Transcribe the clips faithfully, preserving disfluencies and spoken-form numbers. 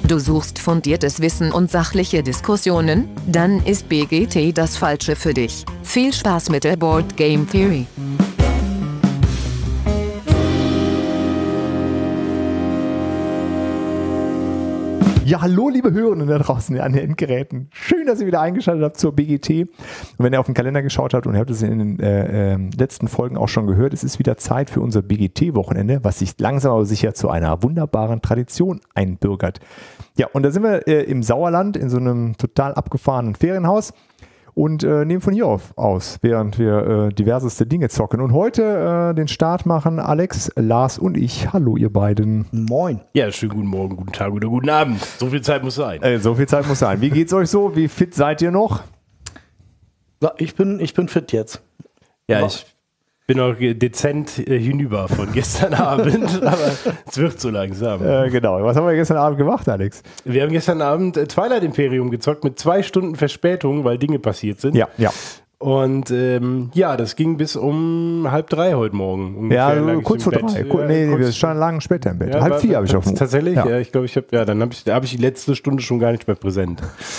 Du suchst fundiertes Wissen und sachliche Diskussionen? Dann ist B G T das Falsche für dich. Viel Spaß mit der Board Game Theory. Ja, hallo liebe Hörenden da draußen an den Endgeräten. Schön, dass ihr wieder eingeschaltet habt zur B G T. Und wenn ihr auf den Kalender geschaut habt und ihr habt es in den äh, äh, letzten Folgen auch schon gehört, es ist wieder Zeit für unser B G T-Wochenende, was sich langsam aber sicher zu einer wunderbaren Tradition einbürgert. Ja, und da sind wir äh, im Sauerland in so einem total abgefahrenen Ferienhaus und äh, nehmen von hier auf aus, während wir äh, diverseste Dinge zocken. Und heute äh, den Start machen Alex, Lars und ich. Hallo ihr beiden. Moin. Ja, schönen guten Morgen, guten Tag oder guten Abend. So viel Zeit muss sein. Äh, so viel Zeit muss sein. Wie geht's euch so? Wie fit seid ihr noch? Ja, ich bin, ich bin fit jetzt. Ja, ja. Ich bin auch dezent äh, hinüber von gestern Abend, aber es wird so langsam. Äh, genau. Was haben wir gestern Abend gemacht, Alex? Wir haben gestern Abend äh, Twilight Imperium gezockt mit zwei Stunden Verspätung, weil Dinge passiert sind. Ja, ja. Und ähm, ja, das ging bis um halb drei heute Morgen. Ungefähr Ja, kurz vor drei. Kur ja, nee, nee, wir standen lang später im Bett. Ja, halb vier habe ich auf dem Tatsächlich? Ja, ja ich glaube, ich habe, ja, dann habe ich, da habe ich die letzte Stunde schon gar nicht mehr präsent.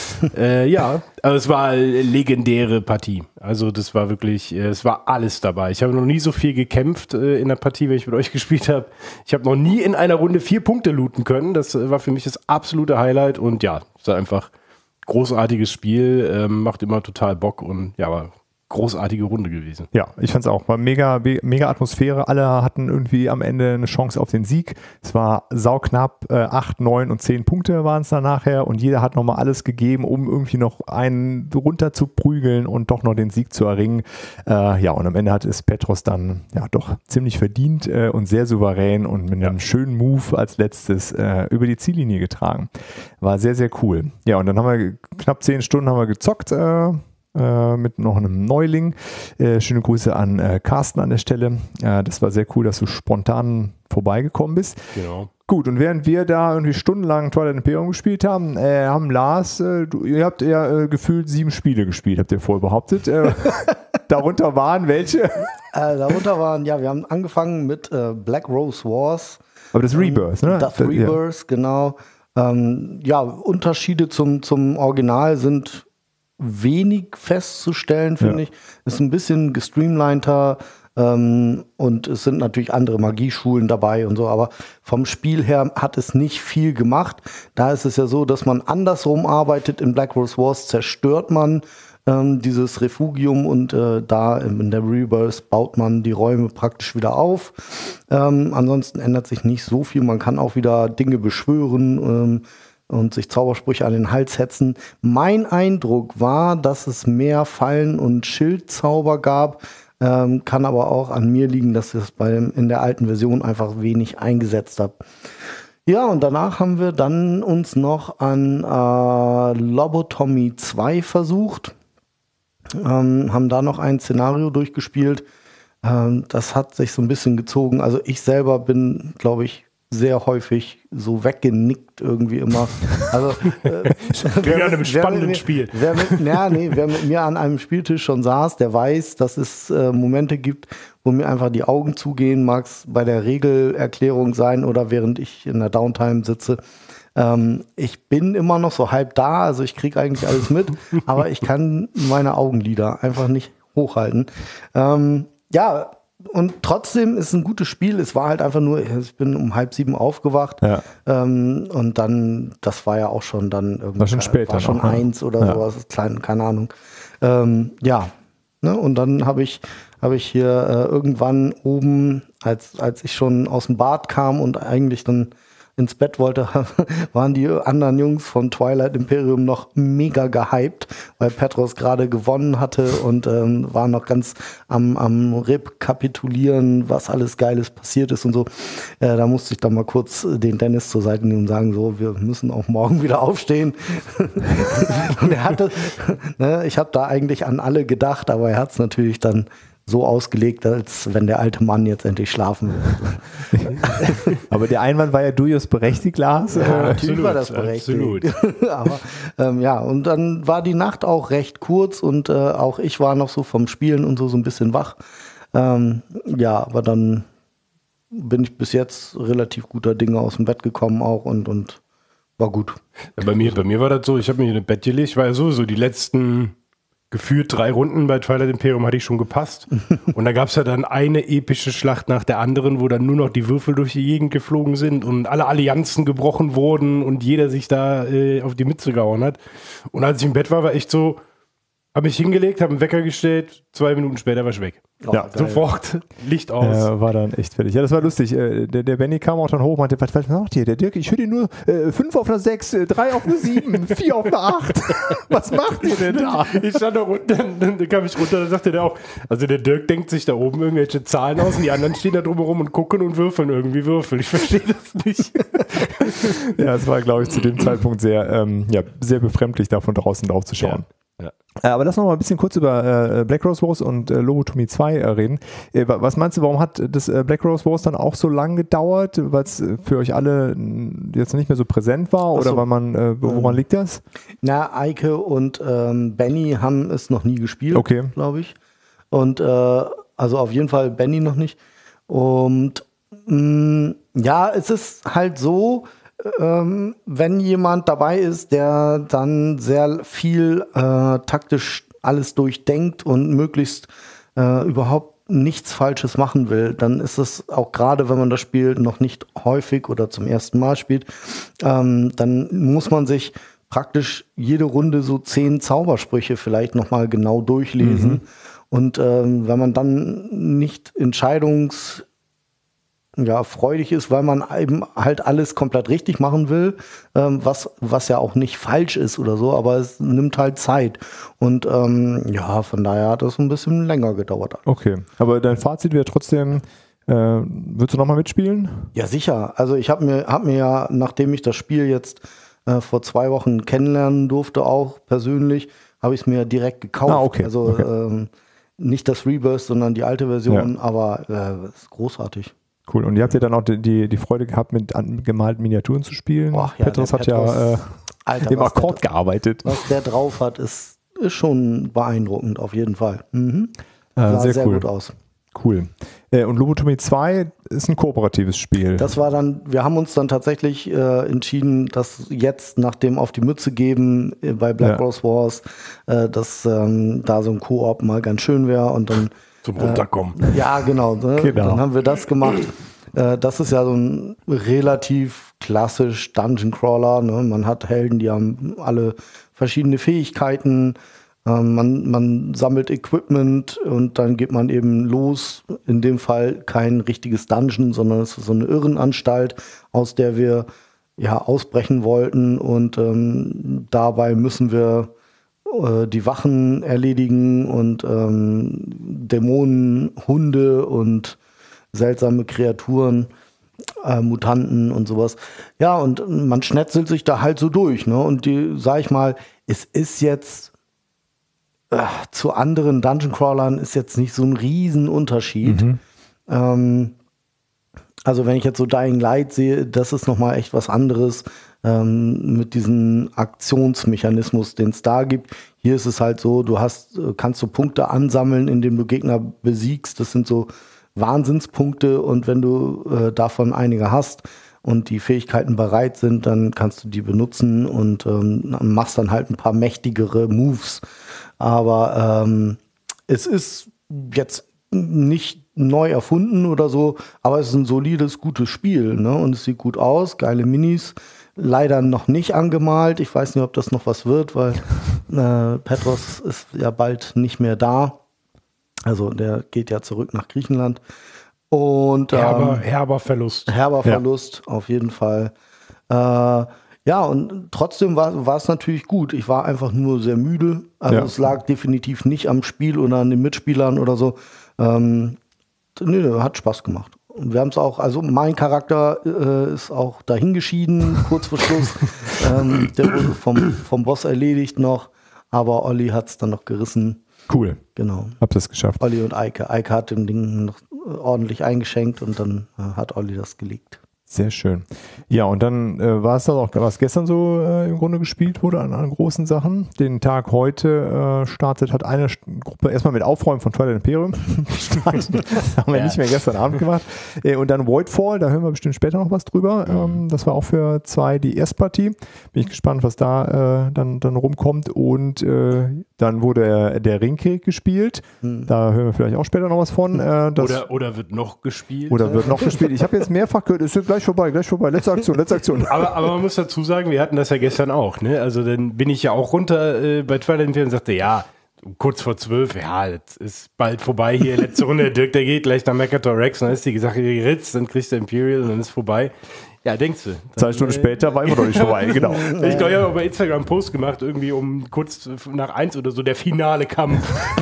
äh, ja, aber es war eine legendäre Partie. Also das war wirklich, äh, es war alles dabei. Ich habe noch nie so viel gekämpft äh, in der Partie, wenn ich mit euch gespielt habe. Ich habe noch nie in einer Runde vier Punkte looten können. Das äh, war für mich das absolute Highlight. Und ja, es war einfach großartiges Spiel, ähm, macht immer total Bock und ja, war großartige Runde gewesen. Ja, ich fand es auch. War mega, mega Atmosphäre. Alle hatten irgendwie am Ende eine Chance auf den Sieg. Es war sauknapp. Äh, acht, neun und zehn Punkte waren es dann nachher und jeder hat nochmal alles gegeben, um irgendwie noch einen runter zu prügeln und doch noch den Sieg zu erringen. Äh, ja, und am Ende hat es Petros dann ja doch ziemlich verdient äh, und sehr souverän und mit einem ja. schönen Move als letztes äh, über die Ziellinie getragen. War sehr, sehr cool. Ja, und dann haben wir knapp zehn Stunden haben wir gezockt, äh, mit noch einem Neuling. Äh, schöne Grüße an äh, Carsten an der Stelle. Äh, das war sehr cool, dass du spontan vorbeigekommen bist. Genau. Gut, und während wir da irgendwie stundenlang Twilight Imperium gespielt haben, äh, haben Lars, äh, du, ihr habt ja äh, gefühlt sieben Spiele gespielt, habt ihr vorher behauptet. Äh, darunter waren welche? Äh, darunter waren, ja, wir haben angefangen mit äh, Black Rose Wars. Aber das Rebirth, ähm, ne? Das Rebirth, ja. Genau. Ähm, ja, Unterschiede zum, zum Original sind wenig festzustellen, finde ja. ich. Ist ein bisschen gestreamliner ähm, und es sind natürlich andere Magieschulen dabei und so, aber vom Spiel her hat es nicht viel gemacht. Da ist es ja so, dass man andersrum arbeitet. In Black Rose Wars zerstört man ähm, dieses Refugium und äh, da in der Rebirth baut man die Räume praktisch wieder auf. Ähm, ansonsten ändert sich nicht so viel. Man kann auch wieder Dinge beschwören, ähm, und sich Zaubersprüche an den Hals hetzen. Mein Eindruck war, dass es mehr Fallen- und Schildzauber gab, ähm, kann aber auch an mir liegen, dass ich das beim, in der alten Version einfach wenig eingesetzt habe. Ja, und danach haben wir dann uns noch an äh, Lobotomy zwei versucht, ähm, haben da noch ein Szenario durchgespielt. Ähm, das hat sich so ein bisschen gezogen. Also ich selber bin, glaube ich, sehr häufig so weggenickt irgendwie immer. Also äh, wer, einem spannenden wer, Spiel. Wer mit, ja, nee, wer mit mir an einem Spieltisch schon saß, der weiß, dass es äh, Momente gibt, wo mir einfach die Augen zugehen, mag es bei der Regelerklärung sein oder während ich in der Downtime sitze. Ähm, ich bin immer noch so halb da, also ich kriege eigentlich alles mit, aber ich kann meine Augenlider einfach nicht hochhalten. Ähm, ja, und trotzdem ist es ein gutes Spiel. Es war halt einfach nur, ich bin um halb sieben aufgewacht ja. ähm, und dann, das war ja auch schon dann irgendwie, war schon später, war schon noch, eins oder ja. sowas, klein, keine Ahnung. Ähm, ja, ne? Und dann habe ich, habe ich hier äh, irgendwann oben, als, als ich schon aus dem Bad kam und eigentlich dann ins Bett wollte, waren die anderen Jungs von Twilight Imperium noch mega gehypt, weil Petros gerade gewonnen hatte und ähm, waren noch ganz am, am rekapitulieren, was alles Geiles passiert ist und so. Äh, da musste ich dann mal kurz den Dennis zur Seite nehmen und sagen, so, wir müssen auch morgen wieder aufstehen. Und er hatte, ne, ich habe da eigentlich an alle gedacht, aber er hat es natürlich dann so ausgelegt, als wenn der alte Mann jetzt endlich schlafen will. Aber der Einwand war ja durchaus berechtigt, Lars. Ja, natürlich absolut, war das berechtigt. Aber ähm, ja, und dann war die Nacht auch recht kurz und äh, auch ich war noch so vom Spielen und so so ein bisschen wach. Ähm, ja, aber dann bin ich bis jetzt relativ guter Dinge aus dem Bett gekommen auch und, und war gut. Ja, bei, mir, bei mir war das so, ich habe mich in ein Bett gelegt, ich war ja sowieso die letzten gefühlt drei Runden bei Twilight Imperium hatte ich schon gepasst. Und da gab es ja dann eine epische Schlacht nach der anderen, wo dann nur noch die Würfel durch die Gegend geflogen sind und alle Allianzen gebrochen wurden und jeder sich da äh, auf die Mütze gehauen hat. Und als ich im Bett war, war echt so, habe mich hingelegt, habe einen Wecker gestellt, zwei Minuten später war ich weg. Oh, Ja, Sofort, Licht aus. Er war dann echt fertig. Ja, das war lustig. Äh, Der, der Benny kam auch dann hoch und meinte, was, was macht ihr? Der Dirk, ich höre dir nur äh, fünf auf einer sechs, drei auf einer sieben, vier auf einer acht. Was macht ihr denn da? Ich stand da unten, dann, dann kam ich runter, dann sagte der auch, also der Dirk denkt sich da oben irgendwelche Zahlen aus und die anderen stehen da drumherum und gucken und würfeln irgendwie Würfel. Ich verstehe das nicht. Ja, es war, glaube ich, zu dem Zeitpunkt sehr, ähm, ja, sehr befremdlich, da von draußen drauf zu schauen. Ja. Äh, Aber lass noch mal ein bisschen kurz über äh, Black Rose Wars und äh, Lobotomie zwei äh, reden. Äh, wa- was meinst du, warum hat das äh, Black Rose Wars dann auch so lang gedauert? Weil es äh, für euch alle n- jetzt nicht mehr so präsent war? Ach Oder so. weil man, äh, woran Ähm. liegt das? Na, Eike und ähm, Benny haben es noch nie gespielt, Okay. glaube ich. Und äh, also auf jeden Fall Benny noch nicht. Und mh, ja, es ist halt so, ähm, wenn jemand dabei ist, der dann sehr viel äh, taktisch alles durchdenkt und möglichst äh, überhaupt nichts Falsches machen will, dann ist es auch gerade, wenn man das Spiel noch nicht häufig oder zum ersten Mal spielt, ähm, dann muss man sich praktisch jede Runde so zehn Zaubersprüche vielleicht nochmal genau durchlesen. Mhm. Und ähm, wenn man dann nicht entscheidungs ja, freudig ist, weil man eben halt alles komplett richtig machen will, ähm, was, was ja auch nicht falsch ist oder so, aber es nimmt halt Zeit. Und ähm, ja, von daher hat das ein bisschen länger gedauert. Okay. Aber dein Fazit wäre trotzdem, äh, würdest du nochmal mitspielen? Ja, sicher. Also ich habe mir, hab mir ja, nachdem ich das Spiel jetzt äh, vor zwei Wochen kennenlernen durfte, auch persönlich, habe ich es mir direkt gekauft. Ah, okay. Also Okay. Ähm, nicht das Rebirth, sondern die alte Version, Ja. aber äh, ist großartig. Cool. Und ihr habt ja dann auch die, die, die Freude gehabt, mit angemalten Miniaturen zu spielen. Boah, ja, Petros der hat Petros, ja äh, Alter, im was der- Akkord gearbeitet. Was der drauf hat, ist, ist schon beeindruckend, auf jeden Fall. Mhm. Äh, Sah sehr sehr cool. gut aus. Cool. Äh, und Lobotomie zwei ist ein kooperatives Spiel. Das war dann, wir haben uns dann tatsächlich äh, entschieden, dass jetzt nach dem Auf die Mütze geben äh, bei Black Ja. Rose Wars, äh, dass ähm, da so ein Koop mal ganz schön wäre und dann Zum Runterkommen. ja, genau. Ne? Genau. Dann haben wir das gemacht. Äh, das ist ja so ein relativ klassisch Dungeon Crawler. Ne? Man hat Helden, die haben alle verschiedene Fähigkeiten. Ähm, man, man sammelt Equipment und dann geht man eben los. In dem Fall kein richtiges Dungeon, sondern es ist so eine Irrenanstalt, aus der wir ja ausbrechen wollten. Und ähm, dabei müssen wir äh, die Wachen erledigen und ähm, Dämonen, Hunde und seltsame Kreaturen, äh, Mutanten und sowas. Ja, und man schnetzelt sich da halt so durch, ne? Und die, sag ich mal, es ist jetzt äh, zu anderen Dungeon Crawlern ist jetzt nicht so ein Riesenunterschied. Mhm. Ähm, also wenn ich jetzt so Dying Light sehe, das ist nochmal echt was anderes ähm, mit diesem Aktionsmechanismus, den es da gibt. Hier ist es halt so, du hast, äh, kannst du Punkte ansammeln, indem du Gegner besiegst. Das sind so Wahnsinnspunkte und wenn du äh, davon einige hast und die Fähigkeiten bereit sind, dann kannst du die benutzen und ähm, machst dann halt ein paar mächtigere Moves. Aber ähm, es ist jetzt nicht neu erfunden oder so, aber es ist ein solides, gutes Spiel, ne? Und es sieht gut aus, geile Minis. Leider noch nicht angemalt. Ich weiß nicht, ob das noch was wird, weil äh, Petros ist ja bald nicht mehr da. Also der geht ja zurück nach Griechenland. Und ähm, Herber, herber Verlust. herber Ja. Verlust, auf jeden Fall. Äh, ja, und trotzdem war, war es natürlich gut. Ich war einfach nur sehr müde. Also Ja. es lag definitiv nicht am Spiel oder an den Mitspielern oder so. Ähm, nö, hat Spaß gemacht. Und wir haben es auch, also mein Charakter äh, ist auch dahingeschieden, kurz vor Schluss. ähm, der wurde vom, vom Boss erledigt noch, aber Olli hat es dann noch gerissen. Cool. Genau. Habt das geschafft. Olli und Eike. Eike hat dem Ding noch ordentlich eingeschenkt und dann äh, hat Olli das gelegt. Sehr schön. Ja, und dann äh, war es das auch, was gestern so äh, im Grunde gespielt wurde an, an großen Sachen. Den Tag heute äh, startet, hat eine Gruppe erstmal mit Aufräumen von Twilight Imperium gestartet. Das haben wir ja. nicht mehr gestern Abend gemacht. Äh, und dann Voidfall, da hören wir bestimmt später noch was drüber. Ähm, das war auch für zwei die Erstpartie. Bin ich gespannt, was da äh, dann, dann rumkommt. Und äh, dann wurde der, der Ringkrieg gespielt. Hm. Da hören wir vielleicht auch später noch was von. Äh, das oder, oder wird noch gespielt. Oder wird noch gespielt. Ich habe jetzt mehrfach gehört, es wird gleich vorbei, gleich vorbei. Letzte Aktion, letzte Aktion. Aber, aber man muss dazu sagen, wir hatten das ja gestern auch. Ne? Also dann bin ich ja auch runter äh, bei Twilight Imperium und sagte, ja, kurz vor zwölf, ja, das ist bald vorbei hier, letzte Runde, Dirk, der geht gleich nach Mercator Rex, und dann ist die Sache geritzt, dann kriegst du Imperial und dann ist vorbei. Ja, denkst du. Dann, Zwei Stunden äh, später war immer noch nicht vorbei, genau. Ich glaube, ich habe bei Instagram einen Post gemacht, irgendwie um kurz nach eins oder so, der finale Kampf.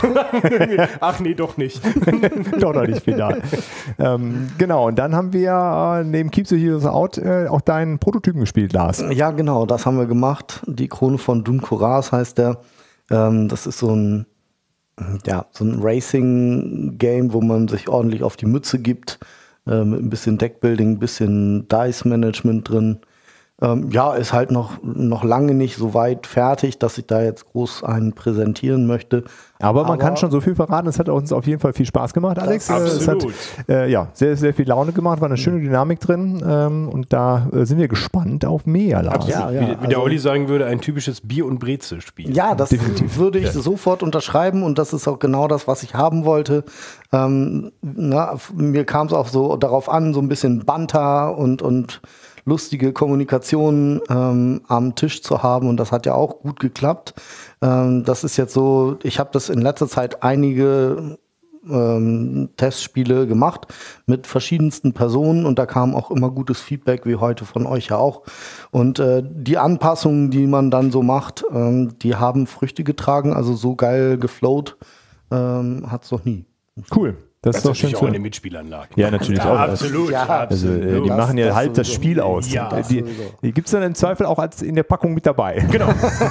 Ach nee, doch nicht. Doch noch nicht final. ähm, genau, und dann haben wir äh, neben Keep the Heroes Out äh, auch deinen Prototypen gespielt, Lars. Ja, genau, das haben wir gemacht. Die Krone von Dun Kuras heißt der. Ähm, das ist so ein, ja, so ein Racing-Game, wo man sich ordentlich auf die Mütze gibt. Äh, mit ein bisschen Deckbuilding, ein bisschen Dice-Management drin. Ähm, ja, ist halt noch, noch lange nicht so weit fertig, dass ich da jetzt groß einen präsentieren möchte. Aber man Aber kann schon so viel verraten, es hat uns auf jeden Fall viel Spaß gemacht, Alex. Absolut. Es hat äh, ja, sehr, sehr viel Laune gemacht, war eine schöne Dynamik drin ähm, und da äh, sind wir gespannt auf mehr, Lars. Ja, ja, wie, wie der also, Olli sagen würde, ein typisches Bier- und Brezel-Spiel. Ja, das Definitiv. würde ich ja. sofort unterschreiben und das ist auch genau das, was ich haben wollte. Ähm, na, mir kam es auch so darauf an, so ein bisschen Banter und, und lustige Kommunikation ähm, am Tisch zu haben und das hat ja auch gut geklappt. Ähm, das ist jetzt so, ich habe das in letzter Zeit einige ähm, Testspiele gemacht mit verschiedensten Personen und da kam auch immer gutes Feedback, wie heute von euch ja auch. Und äh, die Anpassungen, die man dann so macht, ähm, die haben Früchte getragen, also so geil geflowt ähm, hat es noch nie. Cool. Das, das ist doch schön. Auch an den Mitspielern lag. Ja, natürlich ja, auch. Absolut. Ja, also, äh, die das, machen ja das halb das Spiel aus. Ja, die die gibt es dann im Zweifel auch als in der Packung mit dabei. Genau.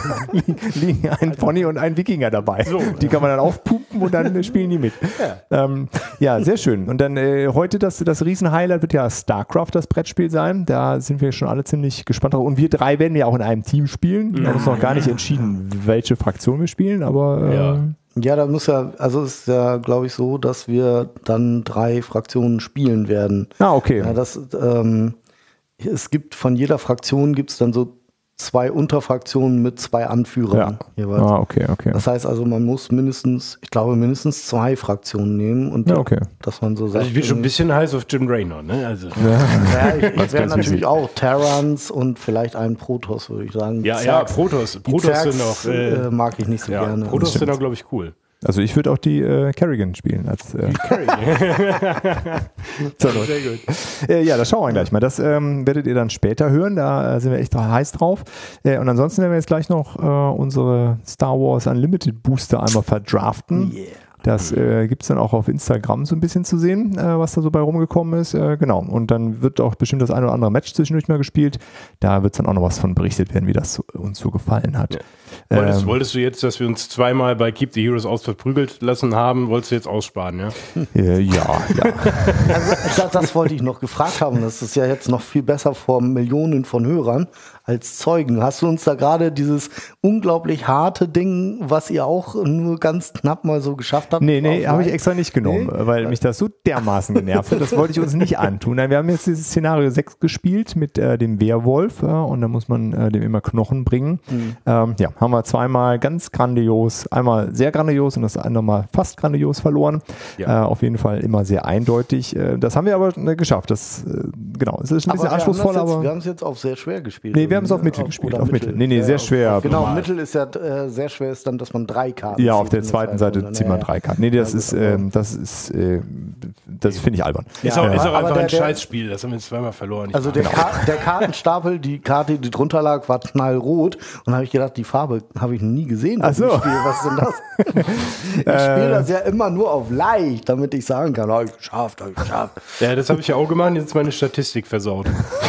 Liegen ein Pony und ein Wikinger dabei. So. Die kann man dann aufpumpen und dann spielen die mit. Ja, ähm, ja sehr schön. Und dann äh, heute das, das Riesen-Highlight wird ja StarCraft, das Brettspiel sein. Da sind wir schon alle ziemlich gespannt drauf. Und wir drei werden ja auch in einem Team spielen. Wir haben uns noch gar nicht entschieden, welche Fraktion wir spielen, aber äh, ja. Ja, da muss ja, also es ist ja, glaube ich, so, dass wir dann drei Fraktionen spielen werden. Ah, okay. Ja, das, ähm, es gibt von jeder Fraktion gibt es dann so zwei Unterfraktionen mit zwei Anführern ja. jeweils. Ah, okay, okay. Das heißt also, man muss mindestens, ich glaube, mindestens zwei Fraktionen nehmen und ja, okay. dass man so sagt. Also ich bin schon ein bisschen heiß auf Jim Raynor, ne? Also. Ja, ja ich, ich wäre natürlich wichtig. Auch Terrans und vielleicht einen Protoss, würde ich sagen. Ja, ja, Protoss. Protoss sind noch. Äh, mag ich nicht so ja, gerne. Protoss sind auch, glaube ich, cool. Also ich würde auch die äh, Kerrigan spielen. Als, äh, die Kerrigan. so, sehr gut. Äh, ja, das schauen wir gleich mal. Das ähm, werdet ihr dann später hören. Da äh, sind wir echt heiß drauf. Äh, und ansonsten werden wir jetzt gleich noch äh, unsere Star Wars Unlimited Booster einmal verdraften. Yeah. Das äh, gibt es dann auch auf Instagram so ein bisschen zu sehen, äh, was da so bei rumgekommen ist. Äh, genau. Und dann wird auch bestimmt das ein oder andere Match zwischendurch mal gespielt. Da wird dann auch noch was von berichtet werden, wie das so, uns so gefallen hat. Ja. Wolltest, ähm, wolltest du jetzt, dass wir uns zweimal bei Keep the Heroes aus verprügelt lassen haben, wolltest du jetzt aussparen, ja? Äh, ja, ja. Also, das, das wollte ich noch gefragt haben. Das ist ja jetzt noch viel besser vor Millionen von Hörern als Zeugen. Hast du uns da gerade dieses unglaublich harte Ding, was ihr auch nur ganz knapp mal so geschafft habt? Nee, nee, habe ich extra nicht genommen, nee? weil mich das so dermaßen genervt hat. Das wollte ich uns nicht antun. Nein, wir haben jetzt dieses Szenario sechs gespielt mit äh, dem Werwolf äh, und da muss man äh, dem immer Knochen bringen. Mhm. Ähm, ja, haben wir zweimal ganz grandios, einmal sehr grandios und das andere Mal fast grandios verloren. Ja. Äh, auf jeden Fall immer sehr eindeutig. Äh, das haben wir aber äh, geschafft. Das, äh, genau, es ist ein bisschen anspruchsvoll, aber... Wir haben es jetzt auf sehr schwer gespielt. Nee, wir haben es auf Mittel auf, gespielt. Auf Mittel. Mittel. Nee, nee, sehr schwer. Genau, normal. Mittel ist ja äh, sehr schwer, ist dann, dass man drei Karten Ja, auf der zweiten Seite zieht man drei Karten. Nee, das ja, ist, äh, das ist, äh, das finde ich albern. Ist auch, ja. ist auch einfach der, ein Scheißspiel, das haben wir zweimal verloren. Also der, Ka der Kartenstapel, die Karte, die drunter lag, war knallrot und da habe ich gedacht, die Farbe habe ich noch nie gesehen. Ach so. Spiel. Was ist denn das? Ich spiele das ja immer nur auf leicht, damit ich sagen kann, habe ich geschafft, habe ich geschafft. Ja, das habe ich ja auch gemacht, jetzt ist meine Statistik versaut.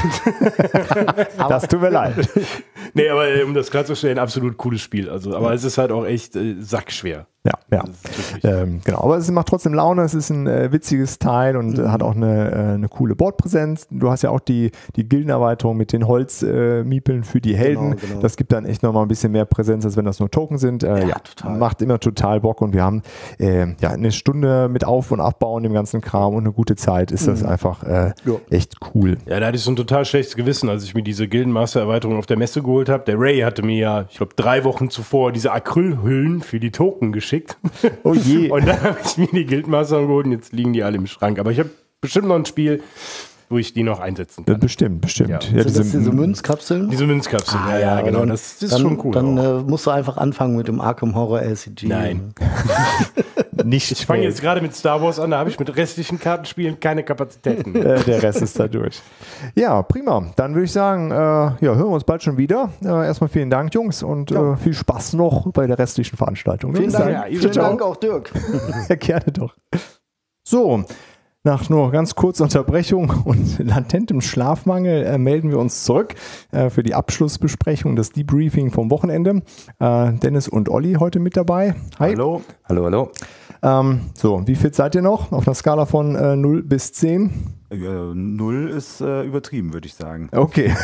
Das tut mir leid. Nee, aber um das klarzustellen, absolut cooles Spiel. Also, aber es ist halt auch echt äh, sackschwer. Ja, ja. Ähm, genau. Aber es macht trotzdem Laune, es ist ein äh, witziges Teil und mhm. hat auch eine, äh, eine coole Boardpräsenz. Du hast ja auch die, die Gildenerweiterung mit den Holzmiepeln äh, für die Helden. Genau, genau. Das gibt dann echt nochmal ein bisschen mehr Präsenz, als wenn das nur Token sind. Äh, ja, ja total. Macht immer total Bock und wir haben äh, ja, eine Stunde mit Auf- und Abbauen dem ganzen Kram und eine gute Zeit. Ist das mhm. einfach äh, ja. echt cool. Ja, da hatte ich so ein total schlechtes Gewissen, als ich mir diese Gildenmaster-Erweiterung auf der Messe geholt habe. Der Ray hatte mir ja, ich glaube, drei Wochen zuvor diese Acrylhüllen für die Token geschickt. Oh je. Und dann habe ich mir die Guildmaster geholt und jetzt liegen die alle im Schrank. Aber ich habe bestimmt noch ein Spiel, wo ich die noch einsetzen kann. Bestimmt, bestimmt. Ja. Ja, diese, diese Münzkapseln? Diese Münzkapseln, ah, ja, ja, genau. Dann, das, das ist dann, schon cool. Dann äh, musst du einfach anfangen mit dem Arkham Horror L C G. Nein. Nicht ich fange jetzt gerade mit Star Wars an, da habe ich mit restlichen Kartenspielen keine Kapazitäten. äh, der Rest ist da durch. Ja, prima. Dann würde ich sagen, äh, ja, hören wir uns bald schon wieder. Äh, erstmal vielen Dank, Jungs, und ja. äh, viel Spaß noch bei der restlichen Veranstaltung. Vielen Dank, ja, vielen Dank auch, Dirk. Ja, gerne doch. So, nach nur ganz kurzer Unterbrechung und latentem Schlafmangel äh, melden wir uns zurück äh, für die Abschlussbesprechung, das Debriefing vom Wochenende. Äh, Dennis und Olli heute mit dabei. Hi. Hallo. Hallo, hallo. Ähm, so, wie fit seid ihr noch auf einer Skala von äh, null bis zehn? Ja, null ist äh, übertrieben, würde ich sagen. Okay.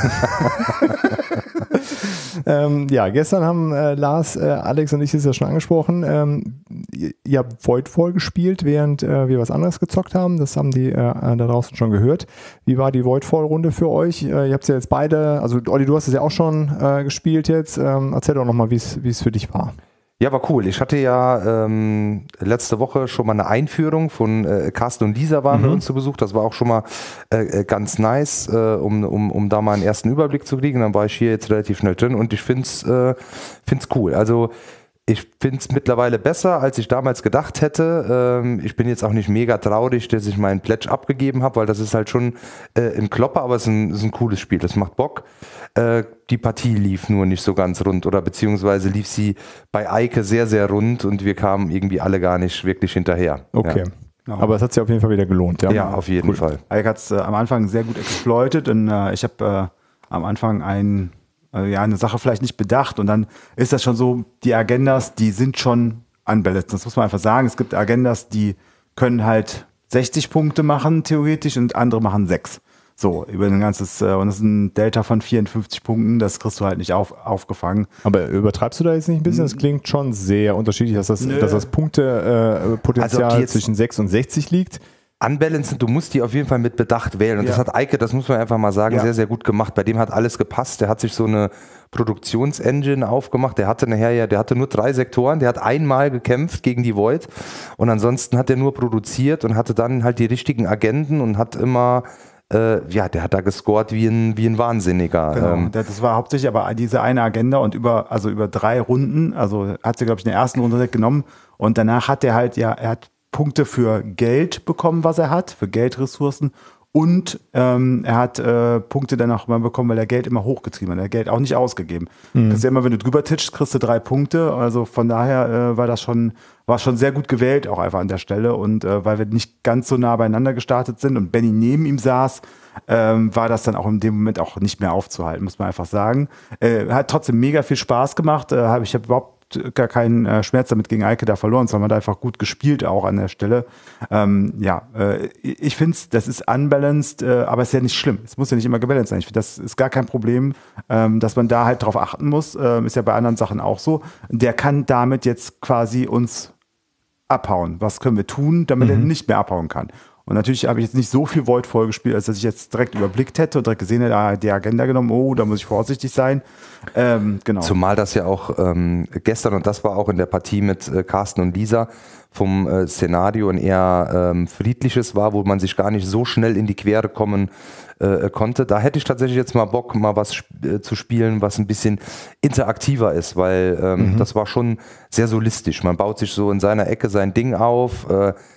ähm, ja, gestern haben äh, Lars, äh, Alex und ich es ja schon angesprochen. Ähm, ihr, ihr habt Voidfall gespielt, während äh, wir was anderes gezockt haben. Das haben die äh, da draußen schon gehört. Wie war die Voidfall-Runde für euch? Äh, ihr habt es ja jetzt beide, also Olli, du hast es ja auch schon äh, gespielt jetzt. Ähm, erzähl doch nochmal, wie es für dich war. Ja, war cool. Ich hatte ja ähm, letzte Woche schon mal eine Einführung von äh, Carsten und Lisa waren mhm. bei uns zu Besuch. Das war auch schon mal äh, ganz nice, äh, um, um, um da mal einen ersten Überblick zu kriegen. Dann war ich hier jetzt relativ schnell drin und ich finde es äh, find's cool. Also ich finde es mittlerweile besser, als ich damals gedacht hätte. Ähm, ich bin jetzt auch nicht mega traurig, dass ich meinen Pledge abgegeben habe, weil das ist halt schon äh, ein Klopper, aber es ist ein, ist ein cooles Spiel. Das macht Bock. Äh, die Partie lief nur nicht so ganz rund oder beziehungsweise lief sie bei Eike sehr, sehr rund und wir kamen irgendwie alle gar nicht wirklich hinterher. Okay. Ja. Aber es hat sich auf jeden Fall wieder gelohnt. Ja, ja auf jeden cool. Fall. Eike hat es äh, am Anfang sehr gut exploitet und äh, ich habe äh, am Anfang ein ja, eine Sache vielleicht nicht bedacht und dann ist das schon so, die Agendas, die sind schon unbalanced. Das muss man einfach sagen. Es gibt Agendas, die können halt sechzig Punkte machen, theoretisch, und andere machen sechs. So, über ein ganzes, und das ist ein Delta von vierundfünfzig Punkten, das kriegst du halt nicht auf, aufgefangen. Aber übertreibst du da jetzt nicht ein bisschen? Das klingt schon sehr unterschiedlich, dass das, dass das Punktepotenzial äh, also zwischen sechs und sechzig liegt. Unbalanced, du musst die auf jeden Fall mit Bedacht wählen. Und ja. das hat Eike, das muss man einfach mal sagen, ja. sehr, sehr gut gemacht. Bei dem hat alles gepasst. Der hat sich so eine Produktionsengine aufgemacht. Der hatte nachher ja, der hatte nur drei Sektoren. Der hat einmal gekämpft gegen die Void. Und ansonsten hat er nur produziert und hatte dann halt die richtigen Agenten und hat immer, äh, ja, der hat da gescored wie ein, wie ein Wahnsinniger. Genau. Ähm, das war hauptsächlich aber diese eine Agenda und über, also über drei Runden, also hat sie, glaube ich, in der ersten Runde genommen. Und danach hat er halt, ja, er hat Punkte für Geld bekommen, was er hat, für Geldressourcen, und ähm, er hat äh, Punkte dann auch mal bekommen, weil er Geld immer hochgetrieben hat. Er hat Geld auch nicht ausgegeben. Mhm. Das ist ja immer, wenn du drüber titschst, kriegst du drei Punkte. Also von daher äh, war das schon, war schon sehr gut gewählt, auch einfach an der Stelle. Und äh, weil wir nicht ganz so nah beieinander gestartet sind und Benny neben ihm saß, ähm, war das dann auch in dem Moment auch nicht mehr aufzuhalten, muss man einfach sagen. Äh, hat trotzdem mega viel Spaß gemacht. Äh, hab, ich habe überhaupt gar keinen äh, Schmerz damit gegen Eike da verloren, sondern man hat einfach gut gespielt auch an der Stelle. Ähm, ja, äh, ich finde es, das ist unbalanced, äh, aber es ist ja nicht schlimm. Es muss ja nicht immer gebalanced sein. Ich finde, das ist gar kein Problem, ähm, dass man da halt drauf achten muss. Ähm, ist ja bei anderen Sachen auch so. Der kann damit jetzt quasi uns abhauen. Was können wir tun, damit mhm. er nicht mehr abhauen kann? Und natürlich habe ich jetzt nicht so viel Voidfall gespielt, als dass ich jetzt direkt überblickt hätte und direkt gesehen hätte, ah, die Agenda genommen, oh, da muss ich vorsichtig sein. Ähm, genau. Zumal das ja auch ähm, gestern, und das war auch in der Partie mit äh, Carsten und Lisa, vom äh, Szenario ein eher ähm, friedliches war, wo man sich gar nicht so schnell in die Quere kommen äh, konnte. Da hätte ich tatsächlich jetzt mal Bock, mal was sp äh, zu spielen, was ein bisschen interaktiver ist, weil ähm, mhm. das war schon sehr solistisch. Man baut sich so in seiner Ecke sein Ding auf, äh,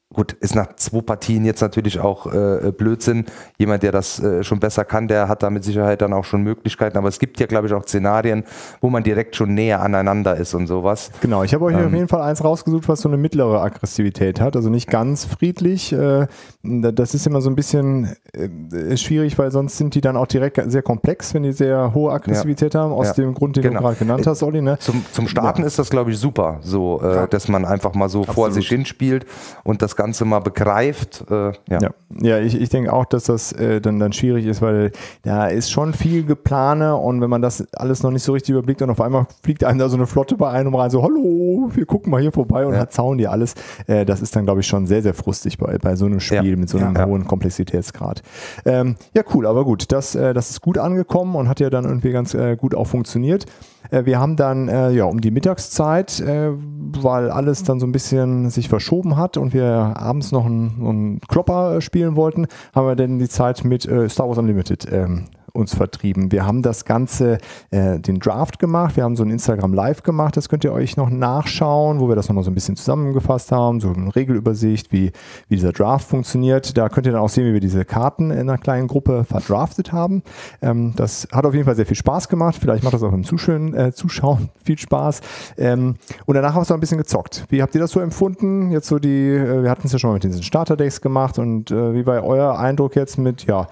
Gut, ist nach zwei Partien jetzt natürlich auch äh, Blödsinn. Jemand, der das äh, schon besser kann, der hat da mit Sicherheit dann auch schon Möglichkeiten. Aber es gibt ja, glaube ich, auch Szenarien, wo man direkt schon näher aneinander ist und sowas. Genau, ich habe euch Ähm, auf jeden Fall eins rausgesucht, was so eine mittlere Aggressivität hat. Also nicht ganz friedlich. Äh, das ist immer so ein bisschen äh, schwierig, weil sonst sind die dann auch direkt sehr komplex, wenn die sehr hohe Aggressivität haben. Aus Ja. dem Grund, den Genau. du gerade genannt hast, Olli. Ne? Zum, zum Starten Ja. ist das, glaube ich, super, so, äh, Ja. dass man einfach mal so vor Absolut. sich hinspielt und das Ganze mal begreift. Äh, ja. Ja, ja ich, ich denke auch, dass das äh, dann, dann schwierig ist, weil da ist schon viel Geplane und wenn man das alles noch nicht so richtig überblickt und auf einmal fliegt einem da so eine Flotte bei einem rein, so hallo, wir gucken mal hier vorbei und Ja. ja. zauen die alles. Äh, das ist dann, glaube ich, schon sehr, sehr frustig bei, bei so einem Spiel Ja. mit so einem Ja. hohen Komplexitätsgrad. Ähm, ja, cool, aber gut, das, äh, das ist gut angekommen und hat ja dann irgendwie ganz äh, gut auch funktioniert. Äh, wir haben dann äh, ja um die Mittagszeit, äh, weil alles dann so ein bisschen sich verschoben hat und wir abends noch einen, einen Klopper äh, spielen wollten, haben wir dann die Zeit mit äh, Star Wars Unlimited ähm, uns vertrieben. Wir haben das Ganze, äh, den Draft gemacht, wir haben so ein Instagram Live gemacht, das könnt ihr euch noch nachschauen, wo wir das nochmal so ein bisschen zusammengefasst haben, so eine Regelübersicht, wie, wie dieser Draft funktioniert. Da könnt ihr dann auch sehen, wie wir diese Karten in einer kleinen Gruppe verdraftet haben. Ähm, das hat auf jeden Fall sehr viel Spaß gemacht, vielleicht macht das auch beim Zuschön, äh, Zuschauen viel Spaß. Ähm, und danach haben wir es noch ein bisschen gezockt. Wie habt ihr das so empfunden? Jetzt so die, äh, wir hatten es ja schon mal mit diesen Starter-Decks gemacht und äh, wie war euer Eindruck jetzt mit, ja,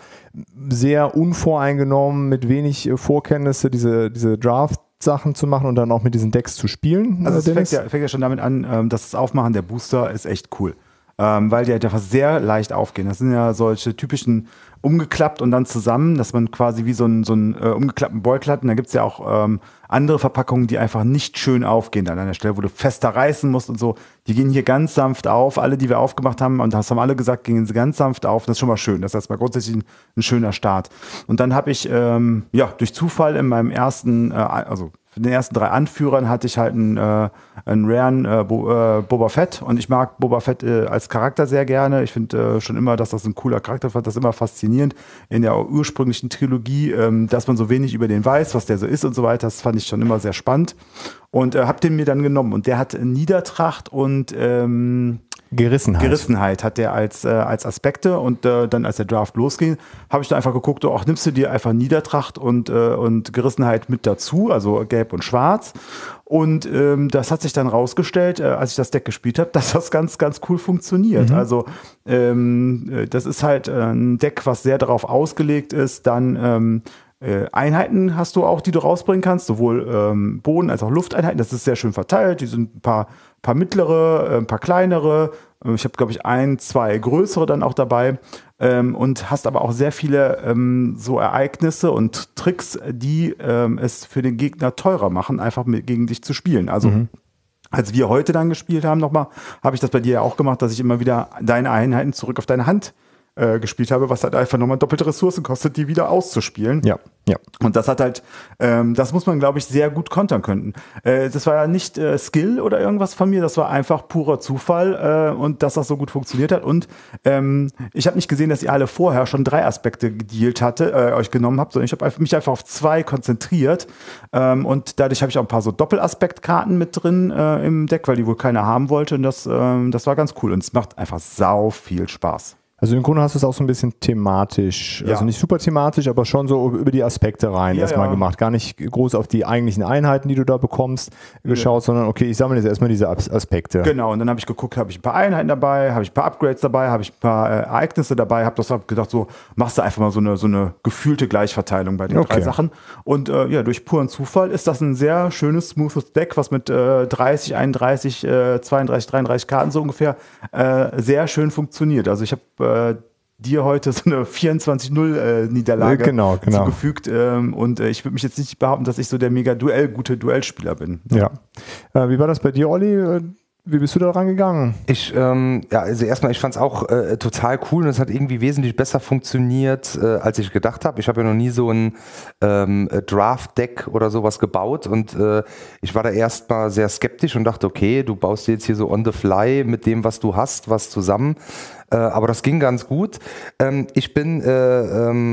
sehr unvoreingenommen, mit wenig äh, Vorkenntnisse, diese, diese Draft-Sachen zu machen und dann auch mit diesen Decks zu spielen? Also äh, es fängt Dennis? ja, fängt ja schon damit an, ähm, dass das Aufmachen der Booster ist echt cool. Ähm, weil die halt einfach sehr leicht aufgehen. Das sind ja solche typischen umgeklappt und dann zusammen, dass man quasi wie so einen, so einen äh, umgeklappten Beutel hat. Und da gibt es ja auch ähm, andere Verpackungen, die einfach nicht schön aufgehen dann an der Stelle, wo du fester reißen musst und so. Die gehen hier ganz sanft auf. Alle, die wir aufgemacht haben, und das haben alle gesagt, gehen sie ganz sanft auf. Das ist schon mal schön. Das ist erstmal grundsätzlich ein, ein schöner Start. Und dann habe ich ähm, ja durch Zufall in meinem ersten, äh, also für den ersten drei Anführern hatte ich halt einen, äh, einen raren äh, Bo, äh, Boba Fett und ich mag Boba Fett äh, als Charakter sehr gerne. Ich finde äh, schon immer, dass das ein cooler Charakter ist, fand das immer faszinierend in der ursprünglichen Trilogie, ähm, dass man so wenig über den weiß, was der so ist und so weiter. Das fand ich schon immer sehr spannend und äh, hab den mir dann genommen und der hat Niedertracht und ähm, Gerissenheit. Gerissenheit hat der als, äh, als Aspekte und äh, dann als der Draft losging, habe ich dann einfach geguckt, oh, ach, nimmst du dir einfach Niedertracht und, äh, und Gerissenheit mit dazu, also gelb und schwarz. Und ähm, das hat sich dann rausgestellt, äh, als ich das Deck gespielt habe, dass das ganz, ganz cool funktioniert. Mhm. Also ähm, äh, das ist halt äh, ein Deck, was sehr darauf ausgelegt ist, dann ähm, äh, Einheiten hast du auch, die du rausbringen kannst, sowohl ähm, Boden- als auch Lufteinheiten. Das ist sehr schön verteilt. Die sind ein paar, paar mittlere, äh, ein paar kleinere. Ich habe, glaube ich, ein, zwei größere dann auch dabei. Ähm, und hast aber auch sehr viele ähm, so Ereignisse und Tricks, die ähm, es für den Gegner teurer machen, einfach mit, gegen dich zu spielen. Also Mhm. als wir heute dann gespielt haben nochmal, habe ich das bei dir ja auch gemacht, dass ich immer wieder deine Einheiten zurück auf deine Hand äh, gespielt habe, was halt einfach nochmal doppelte Ressourcen kostet, die wieder auszuspielen. Ja, ja. Und das hat halt, ähm, das muss man, glaube ich, sehr gut kontern können. Äh, das war ja nicht äh, Skill oder irgendwas von mir, das war einfach purer Zufall äh, und dass das so gut funktioniert hat. Und ähm, ich habe nicht gesehen, dass ihr alle vorher schon drei Aspekte gedealt hatte, äh, euch genommen habt, sondern ich habe mich einfach auf zwei konzentriert. Ähm, und dadurch habe ich auch ein paar so Doppelaspektkarten mit drin äh, im Deck, weil die wohl keiner haben wollte. Und das, ähm, das war ganz cool. Und es macht einfach sau viel Spaß. Also im Grunde hast du es auch so ein bisschen thematisch, Ja. also nicht super thematisch, aber schon so über die Aspekte rein Ja, erstmal ja. gemacht. Gar nicht groß auf die eigentlichen Einheiten, die du da bekommst, geschaut, sondern okay, ich sammle jetzt erstmal diese As- Aspekte. Genau, und dann habe ich geguckt, habe ich ein paar Einheiten dabei, habe ich ein paar Upgrades dabei, habe ich ein paar äh, Ereignisse dabei, habe das hab gedacht, so machst du einfach mal so eine, so eine gefühlte Gleichverteilung bei den Okay. drei Sachen. Und äh, ja, durch puren Zufall ist das ein sehr schönes, smoothes Deck, was mit äh, dreißig, einunddreißig, äh, zweiunddreißig, dreiunddreißig Karten so ungefähr äh, sehr schön funktioniert. Also ich habe äh, dir heute so eine vierundzwanzig null äh, Niederlage Äh, genau, genau. zugefügt ähm, und äh, ich würde mich jetzt nicht behaupten, dass ich so der mega Duell, gute Duellspieler bin. Ja. Äh, wie war das bei dir, Olli? Äh, Wie bist du da rangegangen? Ich, ähm, ja, also erstmal, ich fand es auch äh, total cool und es hat irgendwie wesentlich besser funktioniert, äh, als ich gedacht habe. Ich habe ja noch nie so ein ähm, Draft-Deck oder sowas gebaut und äh, ich war da erstmal sehr skeptisch und dachte, okay, du baust dir jetzt hier so on the fly mit dem, was du hast, was zusammen. Äh, aber das ging ganz gut. Ähm, ich bin äh, ähm,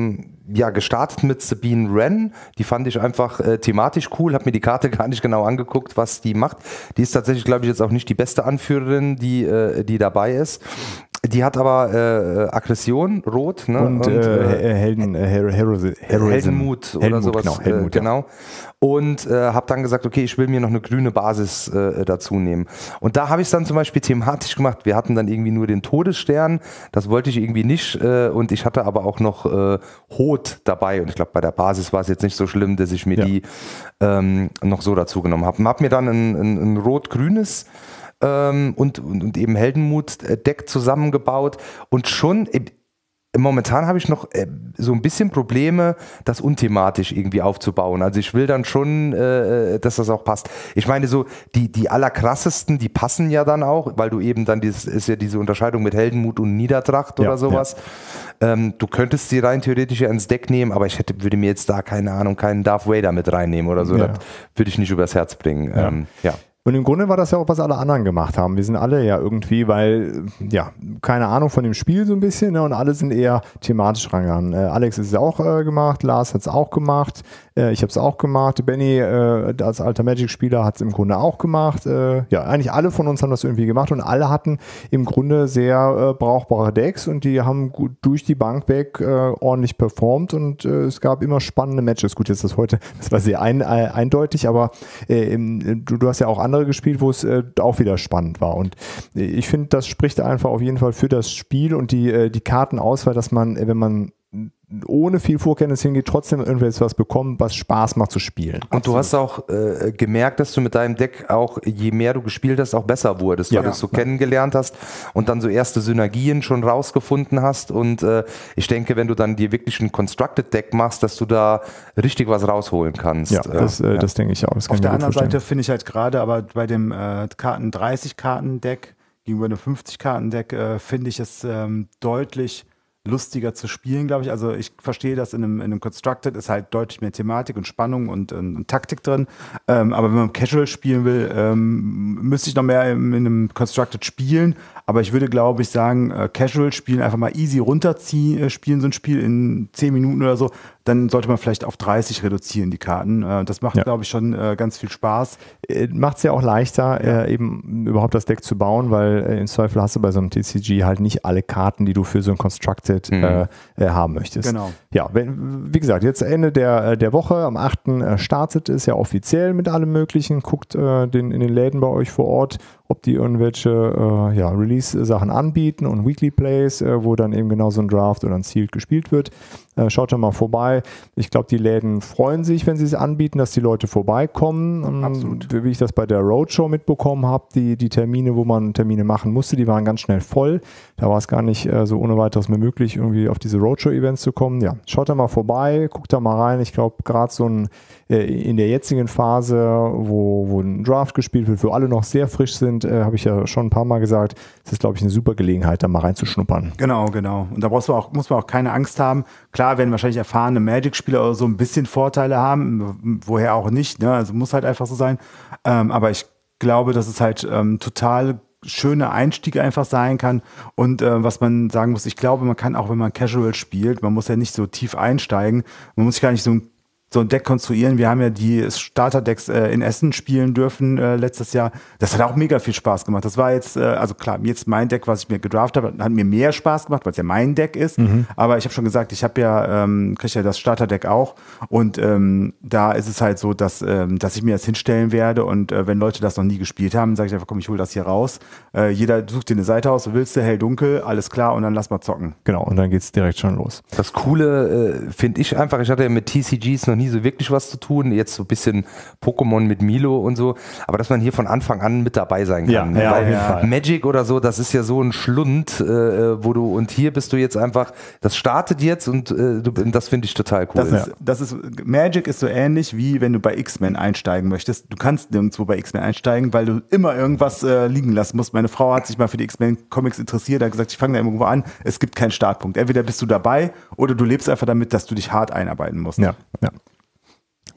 ja, gestartet mit Sabine Wren. Die fand ich einfach äh, thematisch cool, habe mir die Karte gar nicht genau angeguckt, was die macht. Die ist tatsächlich, glaube ich, jetzt auch nicht die beste Anführerin, die, äh, die dabei ist. Die hat aber äh, Aggression, Rot, ne? Und, und äh, Helden, äh, Hero, Hero, Heldenmut oder Heldenmut, sowas. Genau, Heldenmut, äh, genau. Und äh, habe dann gesagt, okay, ich will mir noch eine grüne Basis äh, dazu nehmen. Und da habe ich es dann zum Beispiel thematisch gemacht. Wir hatten dann irgendwie nur den Todesstern, das wollte ich irgendwie nicht. Äh, und ich hatte aber auch noch äh, Hot dabei. Und ich glaube, bei der Basis war es jetzt nicht so schlimm, dass ich mir ja. die ähm, noch so dazu genommen habe. Habe mir dann ein, ein, ein rot-grünes ähm, und, und, und eben Heldenmut-Deck zusammengebaut. Und schon... Äh, Momentan habe ich noch äh, so ein bisschen Probleme, das unthematisch irgendwie aufzubauen. Also ich will dann schon, äh, dass das auch passt. Ich meine, so die, die allerkrassesten, die passen ja dann auch, weil du eben dann, dieses ist ja diese Unterscheidung mit Heldenmut und Niedertracht ja, oder sowas. Ja. Ähm, du könntest sie rein theoretisch ja ins Deck nehmen, aber ich hätte, würde mir jetzt da, keine Ahnung, keinen Darth Vader mit reinnehmen oder so. Ja. Das würde ich nicht übers Herz bringen. Ja. Ähm, ja. Und im Grunde war das ja auch, was alle anderen gemacht haben. Wir sind alle ja irgendwie, weil, ja, keine Ahnung von dem Spiel so ein bisschen, ne, und alle sind eher thematisch rangegangen. Äh, Alex ist es auch äh, gemacht, Lars hat es auch gemacht, äh, ich habe es auch gemacht, Benny äh, als alter Magic-Spieler hat es im Grunde auch gemacht. Äh, ja, eigentlich alle von uns haben das irgendwie gemacht und alle hatten im Grunde sehr äh, brauchbare Decks und die haben gut durch die Bank weg äh, ordentlich performt und äh, es gab immer spannende Matches. Gut, jetzt das heute, das war sehr ein, äh, eindeutig, aber äh, im, du, du hast ja auch andere gespielt, wo es äh, auch wieder spannend war. Und äh, ich finde, das spricht einfach auf jeden Fall für das Spiel und die, äh, die Kartenauswahl, dass man, äh, wenn man ohne viel Vorkenntnis hingeht, trotzdem irgendwas bekommen, was Spaß macht zu spielen. Und du hast auch äh, gemerkt, dass du mit deinem Deck auch, je mehr du gespielt hast, auch besser wurdest, weil ja, du es so ja. kennengelernt hast und dann so erste Synergien schon rausgefunden hast. Und äh, ich denke, wenn du dann dir wirklich ein Constructed Deck machst, dass du da richtig was rausholen kannst. Ja, das, äh, ja. das denke ich auch. Auf der anderen Seite finde ich halt gerade, aber bei dem äh, Karten dreißig Karten Deck gegenüber einem fünfzig Karten Deck äh, finde ich es ähm, deutlich lustiger zu spielen, glaube ich. Also ich verstehe das in einem, in einem Constructed, ist halt deutlich mehr Thematik und Spannung und, und, und Taktik drin. Ähm, aber wenn man Casual spielen will, ähm, müsste ich noch mehr in, in einem Constructed spielen. Aber ich würde, glaube ich, sagen, äh, Casual spielen, einfach mal easy runterziehen, äh, spielen so ein Spiel in zehn Minuten oder so. Dann sollte man vielleicht auf dreißig reduzieren, die Karten. Äh, das macht, ja. glaube ich, schon äh, ganz viel Spaß. Äh, macht es ja auch leichter, ja. Äh, eben überhaupt das Deck zu bauen, weil äh, im Zweifel hast du bei so einem T C G halt nicht alle Karten, die du für so ein Constructed mhm. äh, äh, haben möchtest. Genau. Ja, wenn, wie gesagt, jetzt Ende der, der Woche, am achten Äh, startet es ja offiziell mit allem Möglichen. Guckt äh, den, in den Läden bei euch vor Ort, ob die irgendwelche äh, ja, Release-Sachen anbieten und Weekly Plays, äh, wo dann eben genau so ein Draft oder ein Sealed gespielt wird. Äh, schaut da mal vorbei. Ich glaube, die Läden freuen sich, wenn sie es anbieten, dass die Leute vorbeikommen. Ähm, Absolut. Wie ich das bei der Roadshow mitbekommen habe, die, die Termine, wo man Termine machen musste, die waren ganz schnell voll. Da war es gar nicht äh, so ohne weiteres mehr möglich, irgendwie auf diese Roadshow-Events zu kommen. Ja, schaut da mal vorbei, guckt da mal rein. Ich glaube, gerade so ein äh, in der jetzigen Phase, wo, wo ein Draft gespielt wird, wo alle noch sehr frisch sind, äh, habe ich ja schon ein paar Mal gesagt, es ist, glaube ich, eine super Gelegenheit, da mal reinzuschnuppern. Genau, genau. Und da brauchst du auch, muss man auch keine Angst haben. Klar werden wahrscheinlich erfahrene Magic-Spieler oder so ein bisschen Vorteile haben, woher auch nicht, ne? Also muss halt einfach so sein. Ähm, aber ich glaube, dass es halt ähm, total schöner Einstieg einfach sein kann. Und äh, was man sagen muss, ich glaube, man kann auch, wenn man Casual spielt, man muss ja nicht so tief einsteigen, man muss sich gar nicht so ein so ein Deck konstruieren. Wir haben ja die Starter-Decks äh, in Essen spielen dürfen äh, letztes Jahr. Das hat auch mega viel Spaß gemacht. Das war jetzt, äh, also klar, jetzt mein Deck, was ich mir gedraftet habe, hat mir mehr Spaß gemacht, weil es ja mein Deck ist. Mhm. Aber ich habe schon gesagt, ich habe ja, ähm, kriege ja das Starter-Deck auch. Und ähm, da ist es halt so, dass, ähm, dass ich mir das hinstellen werde. Und äh, wenn Leute das noch nie gespielt haben, sage ich einfach, komm, ich hole das hier raus. Äh, jeder sucht dir eine Seite aus, willst du hell, dunkel, alles klar, und dann lass mal zocken. Genau, und dann geht's direkt schon los. Das Coole äh, finde ich einfach, ich hatte ja mit T C Gs noch nie so wirklich was zu tun, jetzt so ein bisschen Pokémon mit Milo und so, aber dass man hier von Anfang an mit dabei sein kann. Ja, ja, weil ja. Magic oder so, das ist ja so ein Schlund, äh, wo du, und hier bist du jetzt einfach, das startet jetzt und äh, du, das finde ich total cool. Das ist, das ist, Magic ist so ähnlich wie wenn du bei X-Men einsteigen möchtest. Du kannst nirgendwo bei X-Men einsteigen, weil du immer irgendwas äh, liegen lassen musst. Meine Frau hat sich mal für die X-Men-Comics interessiert, hat gesagt, ich fange da irgendwo an, es gibt keinen Startpunkt. Entweder bist du dabei oder du lebst einfach damit, dass du dich hart einarbeiten musst. Ja, ja.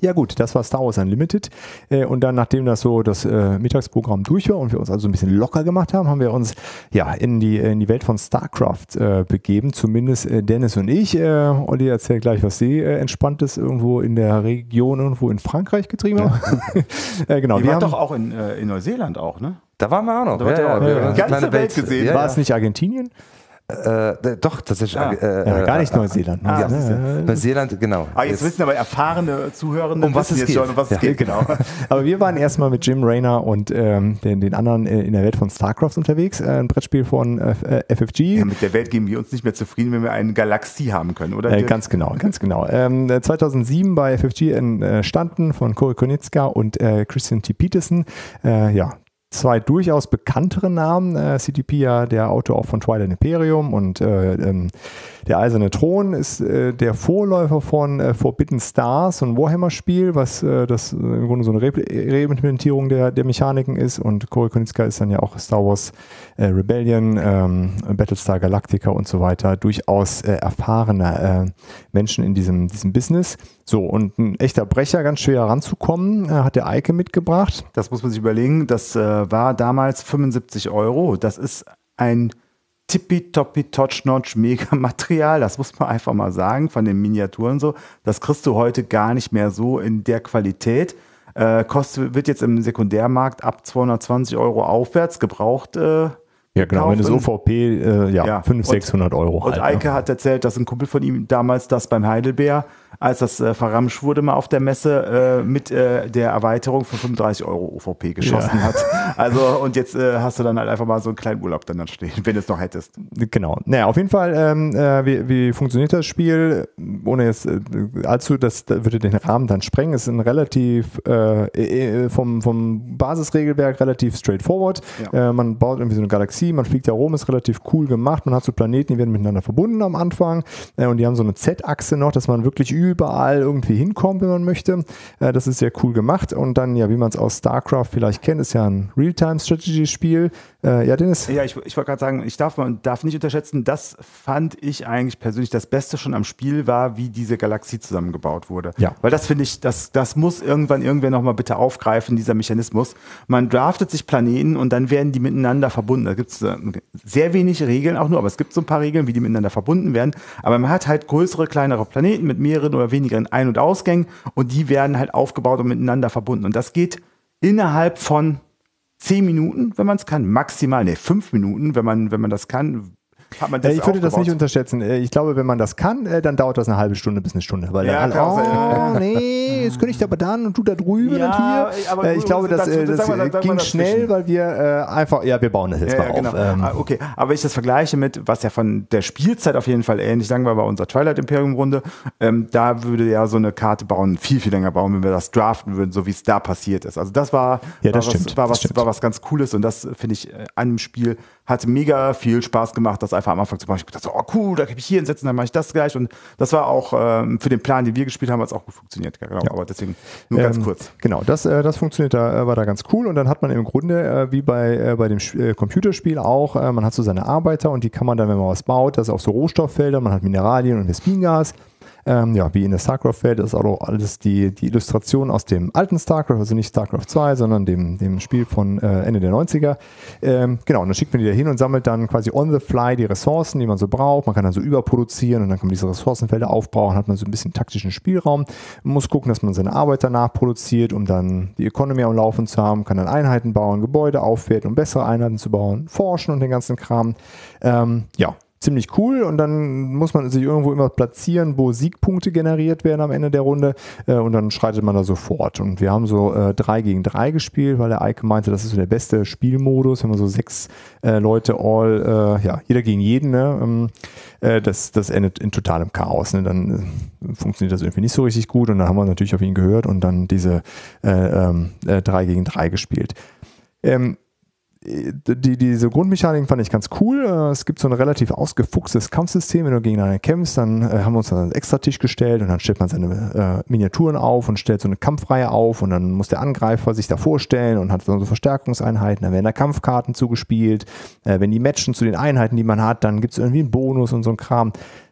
Ja gut, das war Star Wars Unlimited äh, und dann, nachdem das so das äh, Mittagsprogramm durch war und wir uns also ein bisschen locker gemacht haben, haben wir uns ja in die, in die Welt von StarCraft äh, begeben, zumindest äh, Dennis und ich. Äh, Olli erzählt gleich, was sie äh, Entspanntes irgendwo in der Region, irgendwo in Frankreich getrieben haben. äh, genau, Ihr wir wart haben doch auch in, äh, in Neuseeland auch, ne? Da waren wir auch noch. Da wart ihr auch. wir Ja, haben ja. eine Ganze kleine Welt gesehen. Ja, war ja. es nicht Argentinien? Äh, doch, tatsächlich. Ah. Äh, Ja, gar nicht äh, Neuseeland. Ah, ja, siehst du. äh, Neuseeland, genau. Ah, jetzt wissen aber erfahrene Zuhörende, Um was wissen es jetzt geht. schon, um was Ja. es geht. Genau. Aber wir waren erstmal mit Jim Raynor und ähm, den, den anderen äh, in der Welt von StarCraft unterwegs. Äh, ein Brettspiel von äh, F F G. Ja, mit der Welt geben wir uns nicht mehr zufrieden, wenn wir eine Galaxie haben können, oder? Äh, Dirk? ganz genau, ganz genau. Ähm, zweitausendsieben bei F F G entstanden von Corey Konieczka und äh, Christian T. Peterson. Äh, ja, zwei durchaus bekanntere Namen. Äh, C T P ja der Autor auch von Twilight Imperium und äh, ähm, der Eiserne Thron ist äh, der Vorläufer von äh, Forbidden Stars, so ein Warhammer-Spiel, was äh, das äh, im Grunde so eine Re Reimplementierung der, der Mechaniken ist. Und Corey Konieczka ist dann ja auch Star Wars äh, Rebellion, ähm, Battlestar Galactica und so weiter. Durchaus äh, erfahrene äh, Menschen in diesem, diesem Business. So, und ein echter Brecher, ganz schwer ranzukommen, äh, hat der Eike mitgebracht. Das muss man sich überlegen. Das äh, war damals fünfundsiebzig Euro. Das ist ein tippitoppi Top-Notch Mega-Material. Das muss man einfach mal sagen, von den Miniaturen so. Das kriegst du heute gar nicht mehr so in der Qualität. Äh, kostet, wird jetzt im Sekundärmarkt ab zweihundertzwanzig Euro aufwärts gebraucht. Äh, Ja, genau, wenn das O V P, äh, ja, Ja. fünfhundert, sechshundert Euro Und halt. Eike ne? hat erzählt, dass ein Kumpel von ihm damals das beim Heidelbeer, als das äh, verramscht wurde mal auf der Messe, äh, mit äh, der Erweiterung von fünfunddreißig Euro O V P geschossen hat. Also und jetzt äh, hast du dann halt einfach mal so einen kleinen Urlaub dann, dann stehen, wenn du es noch hättest. Genau. Naja, auf jeden Fall, ähm, äh, wie, wie funktioniert das Spiel? Ohne jetzt äh, allzu, das, das würde den Rahmen dann sprengen. Es ist ein relativ, äh, äh, vom, vom Basisregelwerk relativ straightforward. Ja. Äh, man baut irgendwie so eine Galaxie, man fliegt da rum, ist relativ cool gemacht. Man hat so Planeten, die werden miteinander verbunden am Anfang. Äh, und die haben so eine Z-Achse noch, dass man wirklich überall irgendwie hinkommt, wenn man möchte. Äh, das ist sehr cool gemacht. Und dann, ja, wie man es aus StarCraft vielleicht kennt, ist ja ein Real-Time-Strategy-Spiel. Äh, ja, Dennis? Ja, ich, ich wollte gerade sagen, ich darf, man darf nicht unterschätzen, das fand ich eigentlich persönlich das Beste schon am Spiel war, wie diese Galaxie zusammengebaut wurde. Ja. Weil das finde ich, das, das muss irgendwann irgendwer nochmal bitte aufgreifen, dieser Mechanismus. Man draftet sich Planeten und dann werden die miteinander verbunden. Da gibt es äh, sehr wenig Regeln auch nur, aber es gibt so ein paar Regeln, wie die miteinander verbunden werden. Aber man hat halt größere, kleinere Planeten mit mehreren oder weniger Ein- und Ausgängen und die werden halt aufgebaut und miteinander verbunden. Und das geht innerhalb von zehn Minuten, wenn man es kann, maximal, ne, fünf Minuten, wenn man, wenn man das kann, hat man das Äh, ich würde das aufgebaut. nicht unterschätzen. Äh, Ich glaube, wenn man das kann, äh, dann dauert das eine halbe Stunde bis eine Stunde. Weil Ja, dann kann auch alle, sein. oh, nee, jetzt könnte ich aber dann und du da drüben Ja, und hier. aber Äh, ich glaube, das, das- äh, das das sagen wir- sagen wir ging dazwischen. schnell, weil wir äh, einfach, ja, wir bauen das jetzt Ja, mal ja, auf. genau. Ähm, Ah, okay, aber wenn ich das vergleiche mit, was ja von der Spielzeit auf jeden Fall ähnlich lang war bei unserer Twilight Imperium Runde, ähm, da würde ja so eine Karte bauen, viel, viel länger bauen, wenn wir das draften würden, so wie es da passiert ist. Also das war, Ja, das war, stimmt, was, war, das was, stimmt. war was ganz Cooles und das finde ich äh, an dem Spiel hat mega viel Spaß gemacht, das einfach am Anfang zu machen. Ich dachte, so, oh cool, da kann ich hier hinsetzen, dann mache ich das gleich und das war auch ähm, für den Plan, den wir gespielt haben, hat es auch gut funktioniert. Ja, genau. Ja. Aber deswegen nur ganz Ähm, kurz. Genau, das, äh, das funktioniert da, äh, war da ganz cool und dann hat man im Grunde, äh, wie bei, äh, bei dem Sch- äh, Computerspiel auch, äh, man hat so seine Arbeiter und die kann man dann, wenn man was baut, das ist auf so Rohstofffelder, man hat Mineralien und Vespingas. Ähm, ja, wie in der StarCraft-Welt ist auch alles die, die Illustration aus dem alten StarCraft, also nicht StarCraft zwei, sondern dem, dem Spiel von äh, Ende der neunziger. Ähm, genau, und dann schickt man die da hin und sammelt dann quasi on the fly die Ressourcen, die man so braucht. Man kann dann so überproduzieren und dann kann man diese Ressourcenfelder aufbauen, hat man so ein bisschen taktischen Spielraum. Man muss gucken, dass man seine Arbeiter nachproduziert, um dann die Economy am Laufen zu haben, kann dann Einheiten bauen, Gebäude aufwerten, um bessere Einheiten zu bauen, forschen und den ganzen Kram. Ähm, ja. Ziemlich cool und dann muss man sich irgendwo immer platzieren, wo Siegpunkte generiert werden am Ende der Runde äh, und dann schreitet man da so fort. Und wir haben so äh, drei gegen drei gespielt, weil der Eike meinte, das ist so der beste Spielmodus, wenn man so sechs äh, Leute all, äh, ja, jeder gegen jeden, ne? ähm, äh, das, das endet in totalem Chaos. Ne? Dann äh, funktioniert das irgendwie nicht so richtig gut und dann haben wir natürlich auf ihn gehört und dann diese äh, ähm, äh, drei gegen drei gespielt. Ähm, Die, diese Grundmechaniken fand ich ganz cool. Es gibt so ein relativ ausgefuchstes Kampfsystem. Wenn du gegeneinander kämpfst, dann äh, haben wir uns dann einen Extra-Tisch gestellt und dann stellt man seine äh, Miniaturen auf und stellt so eine Kampfreihe auf und dann muss der Angreifer sich da vorstellen und hat dann so Verstärkungseinheiten. Dann werden da Kampfkarten zugespielt. Äh, wenn die matchen zu den Einheiten, die man hat, dann gibt es irgendwie einen Bonus und so ein Kram.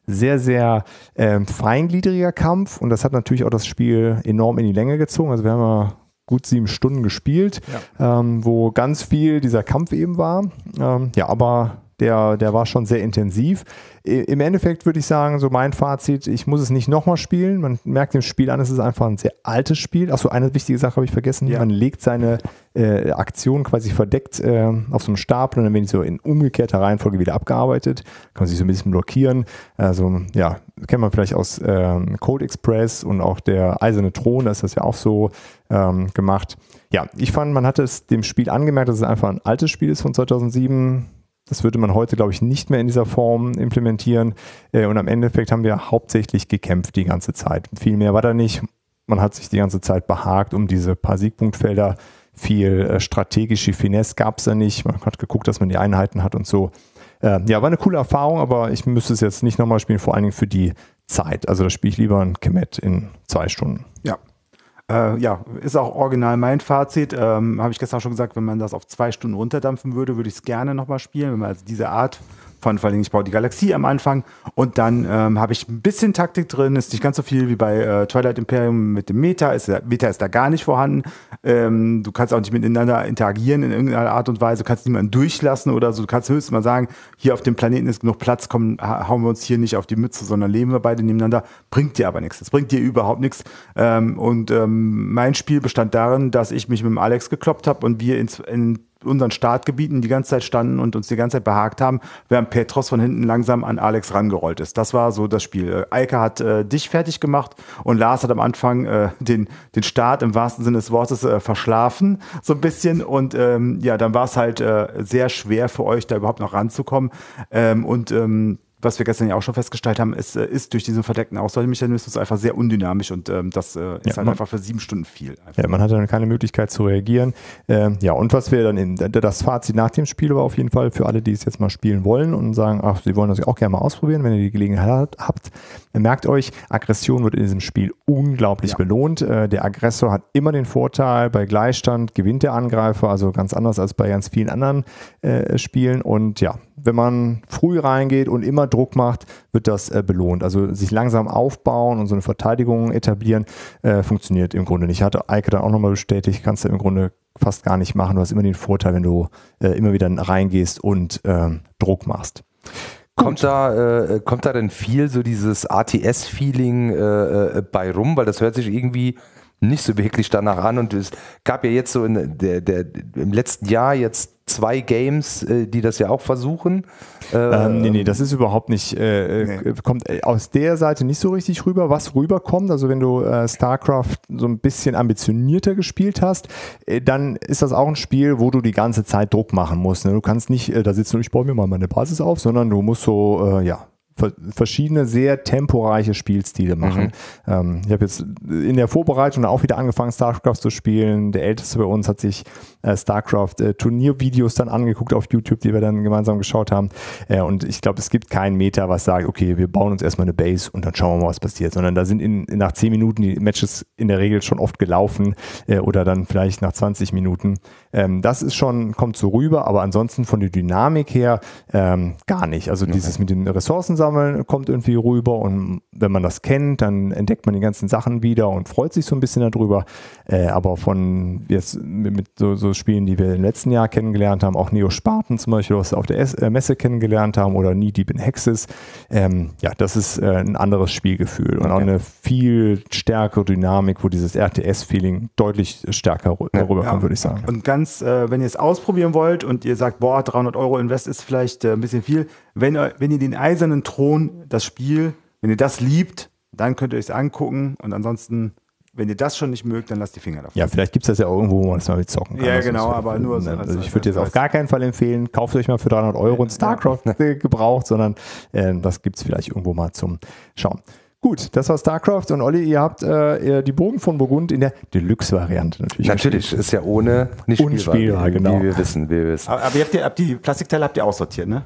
sehr, sehr ähm, feingliedriger Kampf und das hat natürlich auch das Spiel enorm in die Länge gezogen. Also wir haben ja gut sieben Stunden gespielt, ja. ähm, wo ganz viel dieser Kampf eben war. Ähm, ja, aber der, der war schon sehr intensiv. Im Endeffekt würde ich sagen, so mein Fazit, ich muss es nicht nochmal spielen. Man merkt dem Spiel an, es ist einfach ein sehr altes Spiel. Achso, eine wichtige Sache habe ich vergessen. Ja. Man legt seine äh, Aktion quasi verdeckt äh, auf so einem Stapel und dann werden die so in umgekehrter Reihenfolge wieder abgearbeitet. Kann man sich so ein bisschen blockieren. Also ja, kennt man vielleicht aus ähm, Code Express und auch der Eiserne Thron, da ist das ja auch so ähm, gemacht. Ja, ich fand, man hat es dem Spiel angemerkt, dass es einfach ein altes Spiel ist von zweitausendsieben. Das würde man heute, glaube ich, nicht mehr in dieser Form implementieren. Und am Endeffekt haben wir hauptsächlich gekämpft die ganze Zeit. Viel mehr war da nicht. Man hat sich die ganze Zeit behagt um diese paar Siegpunktfelder. Viel strategische Finesse gab es da nicht. Man hat geguckt, dass man die Einheiten hat und so. Ja, war eine coole Erfahrung, aber ich müsste es jetzt nicht nochmal spielen, vor allen Dingen für die Zeit. Also da spiele ich lieber ein Kemet in zwei Stunden. Ja. Äh, ja, ist auch original mein Fazit. Ähm, habe ich gestern schon gesagt, wenn man das auf zwei Stunden runterdampfen würde, würde ich es gerne nochmal spielen. Wenn man also diese Art von, vor allem ich baue die Galaxie am Anfang und dann ähm, habe ich ein bisschen Taktik drin, ist nicht ganz so viel wie bei äh, Twilight Imperium mit dem Meta, ist, Meta ist da gar nicht vorhanden. Ähm, du kannst auch nicht miteinander interagieren in irgendeiner Art und Weise, du kannst niemanden durchlassen oder so, du kannst höchstens mal sagen, hier auf dem Planeten ist genug Platz, komm, hauen wir uns hier nicht auf die Mütze, sondern leben wir beide nebeneinander, bringt dir aber nichts, das bringt dir überhaupt nichts. Ähm, und ähm, mein Spiel bestand darin, dass ich mich mit dem Alex gekloppt habe und wir ins, in unseren Startgebieten die ganze Zeit standen und uns die ganze Zeit behagt haben, während Petros von hinten langsam an Alex rangerollt ist. Das war so das Spiel. Eike hat äh, dich fertig gemacht und Lars hat am Anfang äh, den, den Start im wahrsten Sinne des Wortes äh, verschlafen, so ein bisschen. Und ähm, ja, dann war es halt äh, sehr schwer für euch, da überhaupt noch ranzukommen. Ähm, und ähm, was wir gestern ja auch schon festgestellt haben, ist, ist durch diesen verdeckten Auswahlmechanismus einfach sehr undynamisch und ähm, das äh, ist ja, halt man, einfach für sieben Stunden viel. Einfach. Ja, man hatte dann keine Möglichkeit zu reagieren. Ähm, ja, und was wir dann in das Fazit nach dem Spiel war auf jeden Fall für alle, die es jetzt mal spielen wollen und sagen, ach, sie wollen das auch gerne mal ausprobieren, wenn ihr die Gelegenheit habt. Merkt euch, Aggression wird in diesem Spiel unglaublich ja. belohnt. Äh, der Aggressor hat immer den Vorteil, bei Gleichstand gewinnt der Angreifer, also ganz anders als bei ganz vielen anderen äh, Spielen. Und ja, wenn man früh reingeht und immer Druck macht, wird das äh, belohnt. Also sich langsam aufbauen und so eine Verteidigung etablieren, äh, funktioniert im Grunde nicht. Hatte Eike dann auch nochmal bestätigt, kannst du im Grunde fast gar nicht machen. Du hast immer den Vorteil, wenn du äh, immer wieder reingehst und äh, Druck machst. Kommt da, äh, kommt da denn viel so dieses A T S-Feeling äh, äh, bei rum? Weil das hört sich irgendwie nicht so wirklich danach an und es gab ja jetzt so in der, der, im letzten Jahr jetzt zwei Games, äh, die das ja auch versuchen. Äh, ähm, nee, nee, das ist überhaupt nicht, äh, nee. kommt aus der Seite nicht so richtig rüber. Was rüberkommt, also wenn du äh, StarCraft so ein bisschen ambitionierter gespielt hast, äh, dann ist das auch ein Spiel, wo du die ganze Zeit Druck machen musst. Ne? Du kannst nicht äh, da sitzen und ich baue mir mal meine Basis auf, sondern du musst so, äh, ja, verschiedene sehr temporeiche Spielstile machen. Mhm. Ähm, ich habe jetzt in der Vorbereitung auch wieder angefangen, StarCraft zu spielen. Der Älteste bei uns hat sich äh, StarCraft-Turniervideos äh, dann angeguckt auf YouTube, die wir dann gemeinsam geschaut haben. Äh, und ich glaube, es gibt kein Meta, was sagt, okay, wir bauen uns erstmal eine Base und dann schauen wir mal, was passiert. Sondern da sind in, nach zehn Minuten die Matches in der Regel schon oft gelaufen äh, oder dann vielleicht nach zwanzig Minuten. Ähm, das ist schon, kommt so rüber, aber ansonsten von der Dynamik her ähm, gar nicht. Also okay. Dieses mit den Ressourcen sammeln kommt irgendwie rüber und wenn man das kennt, dann entdeckt man die ganzen Sachen wieder und freut sich so ein bisschen darüber. Äh, aber von jetzt mit, mit so, so Spielen, die wir im letzten Jahr kennengelernt haben, auch Neo Spartan zum Beispiel, was wir auf der S- äh, Messe kennengelernt haben oder Knee Deep in Hexes, ähm, ja, das ist äh, ein anderes Spielgefühl und okay. auch eine viel stärkere Dynamik, wo dieses R T S-Feeling deutlich stärker rüberkommt, ja, würde ich sagen. Und ganz, äh, wenn ihr es ausprobieren wollt und ihr sagt, boah, dreihundert Euro Invest ist vielleicht äh, ein bisschen viel, wenn, wenn ihr den Eisernen Thron, das Spiel, wenn ihr das liebt, dann könnt ihr euch es angucken und ansonsten, wenn ihr das schon nicht mögt, dann lasst die Finger davon. Ja, vielleicht gibt es das ja auch irgendwo, wo man das mal mit zocken kann. Ja, also genau, so, aber nur so. Also ich würde jetzt auf gar keinen Fall empfehlen, kauft euch mal für dreihundert Euro ein StarCraft ja. gebraucht, sondern äh, das gibt es vielleicht irgendwo mal zum Schauen. Gut, das war StarCraft und Olli, ihr habt äh, die Burgen von Burgund in der Deluxe-Variante natürlich. Natürlich, ist ja ohne nicht unspielbar, spielbar, genau. Wie wir wissen, wie wir wissen. Aber, aber ihr habt die, habt die Plastikteile habt ihr aussortiert, ne?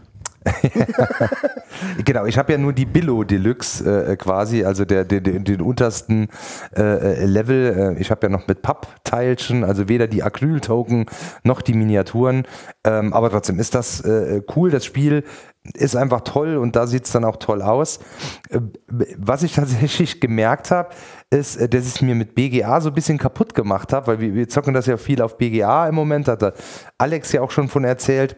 Genau, ich habe ja nur die Billo Deluxe äh, quasi, also der, der, der, den untersten äh, Level. Ich habe ja noch mit Pappteilchen, also weder die Acryl-Token noch die Miniaturen. Ähm, aber trotzdem ist das äh, cool. Das Spiel ist einfach toll und da sieht es dann auch toll aus. Äh, was ich tatsächlich gemerkt habe, ist, dass ich es mir mit B G A so ein bisschen kaputt gemacht habe, weil wir, wir zocken das ja viel auf B G A im Moment, hat der Alex ja auch schon von erzählt.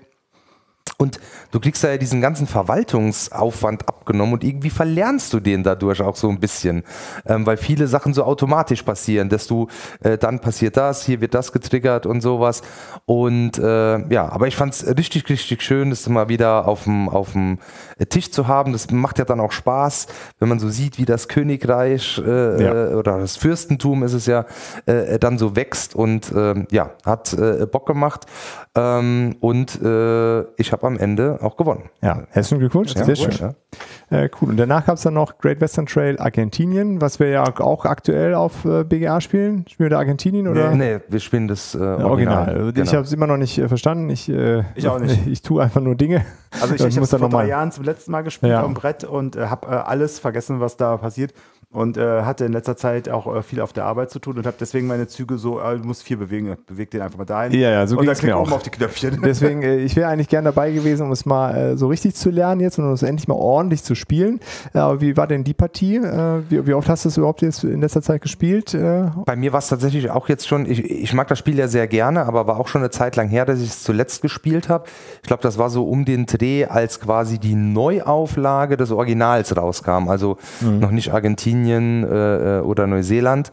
Und du kriegst da ja diesen ganzen Verwaltungsaufwand abgenommen und irgendwie verlernst du den dadurch auch so ein bisschen, ähm, weil viele Sachen so automatisch passieren, dass du, äh, dann passiert das, hier wird das getriggert und sowas. Und äh, ja, aber ich fand es richtig, richtig schön, das mal wieder auf dem auf dem Tisch zu haben. Das macht ja dann auch Spaß, wenn man so sieht, wie das Königreich äh, ja. oder das Fürstentum ist es ja, äh, dann so wächst und äh, ja, hat äh, Bock gemacht. Ähm, und äh, ich habe am Ende auch gewonnen. Ja, herzlichen Glückwunsch, ja, sehr schön. Ja. Äh, cool. Und danach gab es dann noch Great Western Trail Argentinien, was wir ja auch aktuell auf äh, B G A spielen. Spielen wir da Argentinien oder? Nee, nee wir spielen das äh, Original. Original. Also genau. Ich habe es immer noch nicht äh, verstanden. Ich, äh, ich auch nicht. Ich, ich tue einfach nur Dinge. Also ich, ich habe es vor drei Jahren zum letzten Mal gespielt ja. am Brett und äh, habe äh, alles vergessen, was da passiert. Und äh, hatte in letzter Zeit auch äh, viel auf der Arbeit zu tun und habe deswegen meine Züge so, äh, du musst viel bewegen, beweg den einfach mal dahin. Ja, ja, so und ging dann es klick mir oben auch. auf die Knöpfchen. Deswegen, äh, ich wäre eigentlich gern dabei gewesen, um es mal äh, so richtig zu lernen jetzt und um es endlich mal ordentlich zu spielen. Äh, aber wie war denn die Partie? Äh, wie, wie oft hast du es überhaupt jetzt in letzter Zeit gespielt? Äh? Bei mir war es tatsächlich auch jetzt schon, ich, ich mag das Spiel ja sehr gerne, aber war auch schon eine Zeit lang her, dass ich es zuletzt gespielt habe. Ich glaube, das war so um den Dreh, als quasi die Neuauflage des Originals rauskam. Also mhm. noch nicht Argentinien äh, oder Neuseeland.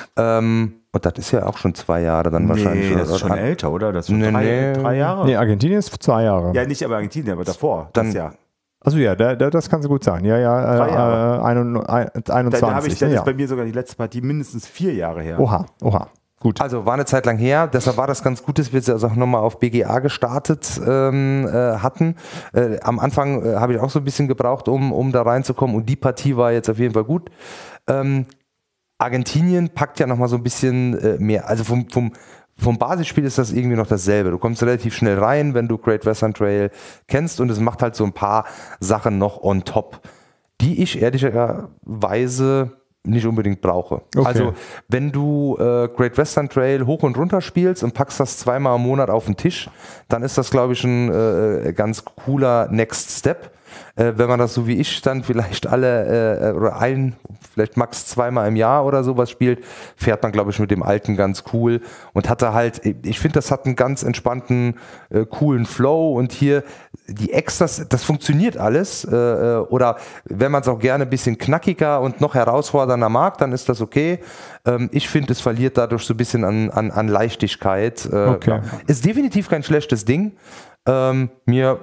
Ähm, und das ist ja auch schon zwei Jahre dann nee, wahrscheinlich. Nee, das ist schon An älter, oder? Das ist schon nee, drei, nee. drei Jahre? Nee, Argentinien ist zwei Jahre. Ja, nicht aber Argentinien, aber davor. Dann, das Jahr. Also ja, da, da, das kann so gut sein. Ja, ja, drei Jahre. Äh, einundzwanzig. Da habe ich, dann ja. ist bei mir sogar die letzte Partie mindestens vier Jahre her. Oha, oha. Gut. Also war eine Zeit lang her, deshalb war das ganz gut, dass wir jetzt also auch nochmal auf B G A gestartet ähm, äh, hatten. Äh, am Anfang äh, habe ich auch so ein bisschen gebraucht, um, um da reinzukommen und die Partie war jetzt auf jeden Fall gut. Ähm, Argentinien packt ja nochmal so ein bisschen äh, mehr, also vom, vom, vom Basisspiel ist das irgendwie noch dasselbe. Du kommst relativ schnell rein, wenn du Great Western Trail kennst und es macht halt so ein paar Sachen noch on top, die ich ehrlicherweise nicht unbedingt brauche. Okay. Also wenn du äh, Great Western Trail hoch und runter spielst und packst das zweimal im Monat auf den Tisch, dann ist das, glaube ich, ein äh, ganz cooler Next Step. Äh, wenn man das so wie ich dann vielleicht alle äh, oder ein, vielleicht max zweimal im Jahr oder sowas spielt, fährt man, glaube ich, mit dem Alten ganz cool und hatte halt, ich finde, das hat einen ganz entspannten, äh, coolen Flow und hier die Extras, das funktioniert alles äh, oder wenn man es auch gerne ein bisschen knackiger und noch herausfordernder mag, dann ist das okay. Ähm, ich finde, es verliert dadurch so ein bisschen an, an, an Leichtigkeit. Äh, okay. ja. Ist definitiv kein schlechtes Ding. Ähm, mir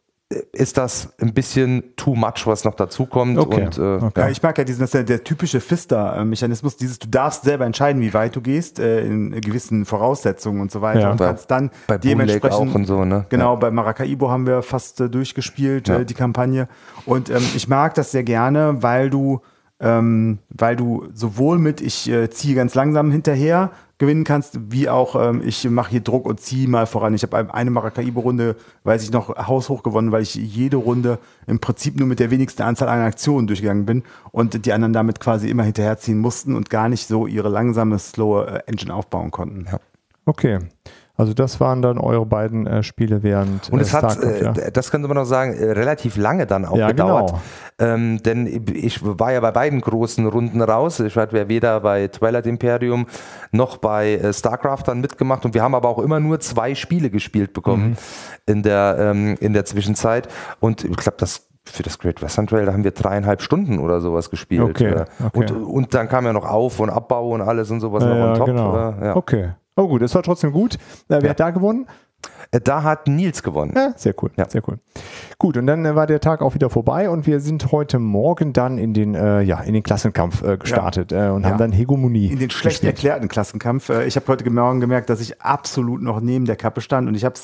ist das ein bisschen too much, was noch dazu kommt. Okay. Und, äh, okay. ja. Ja, ich mag ja diesen, das ist ja der typische Pfister-Mechanismus, dieses, du darfst selber entscheiden, wie weit du gehst, äh, in gewissen Voraussetzungen und so weiter. Ja. Und kannst dann bei dementsprechend auch und so, ne? Genau, Ja. bei Maracaibo haben wir fast äh, durchgespielt, Ja. äh, die Kampagne. Und ähm, ich mag das sehr gerne, weil du, ähm, weil du sowohl mit, ich äh, ziehe ganz langsam hinterher, gewinnen kannst, wie auch ähm, ich mache hier Druck und ziehe mal voran. Ich habe eine Maracaibo-Runde, weiß ich noch, haushoch gewonnen, weil ich jede Runde im Prinzip nur mit der wenigsten Anzahl an Aktionen durchgegangen bin und die anderen damit quasi immer hinterherziehen mussten und gar nicht so ihre langsame, slowe äh, Engine aufbauen konnten. Ja. Okay. Also das waren dann eure beiden äh, Spiele während Und es äh, hat, Starcraft, äh, ja. das könnte man noch sagen, äh, relativ lange dann auch Ja, gedauert. genau. Ähm, denn ich war ja bei beiden großen Runden raus. Ich hatte weder bei Twilight Imperium noch bei äh, Starcraft dann mitgemacht und wir haben aber auch immer nur zwei Spiele gespielt bekommen mhm. in der, ähm, in der Zwischenzeit. Und ich glaube, das für das Great Western Trail, da haben wir dreieinhalb Stunden oder sowas gespielt. Okay, okay. Und, und dann kam ja noch Auf- und Abbau und alles und sowas ja, noch on top. Genau. Ja. Okay. Oh gut, es war trotzdem gut. Äh, wer Ja. hat da gewonnen? Da hat Nils gewonnen. Ja, sehr cool, Ja. sehr cool. Gut, und dann äh, war der Tag auch wieder vorbei und wir sind heute Morgen dann in den, äh, ja, in den Klassenkampf äh, gestartet äh, und Ja. haben dann Hegemonie In den schlecht gespielt. erklärten Klassenkampf. Äh, Ich habe heute Morgen gemerkt, dass ich absolut noch neben der Kappe stand und ich habe es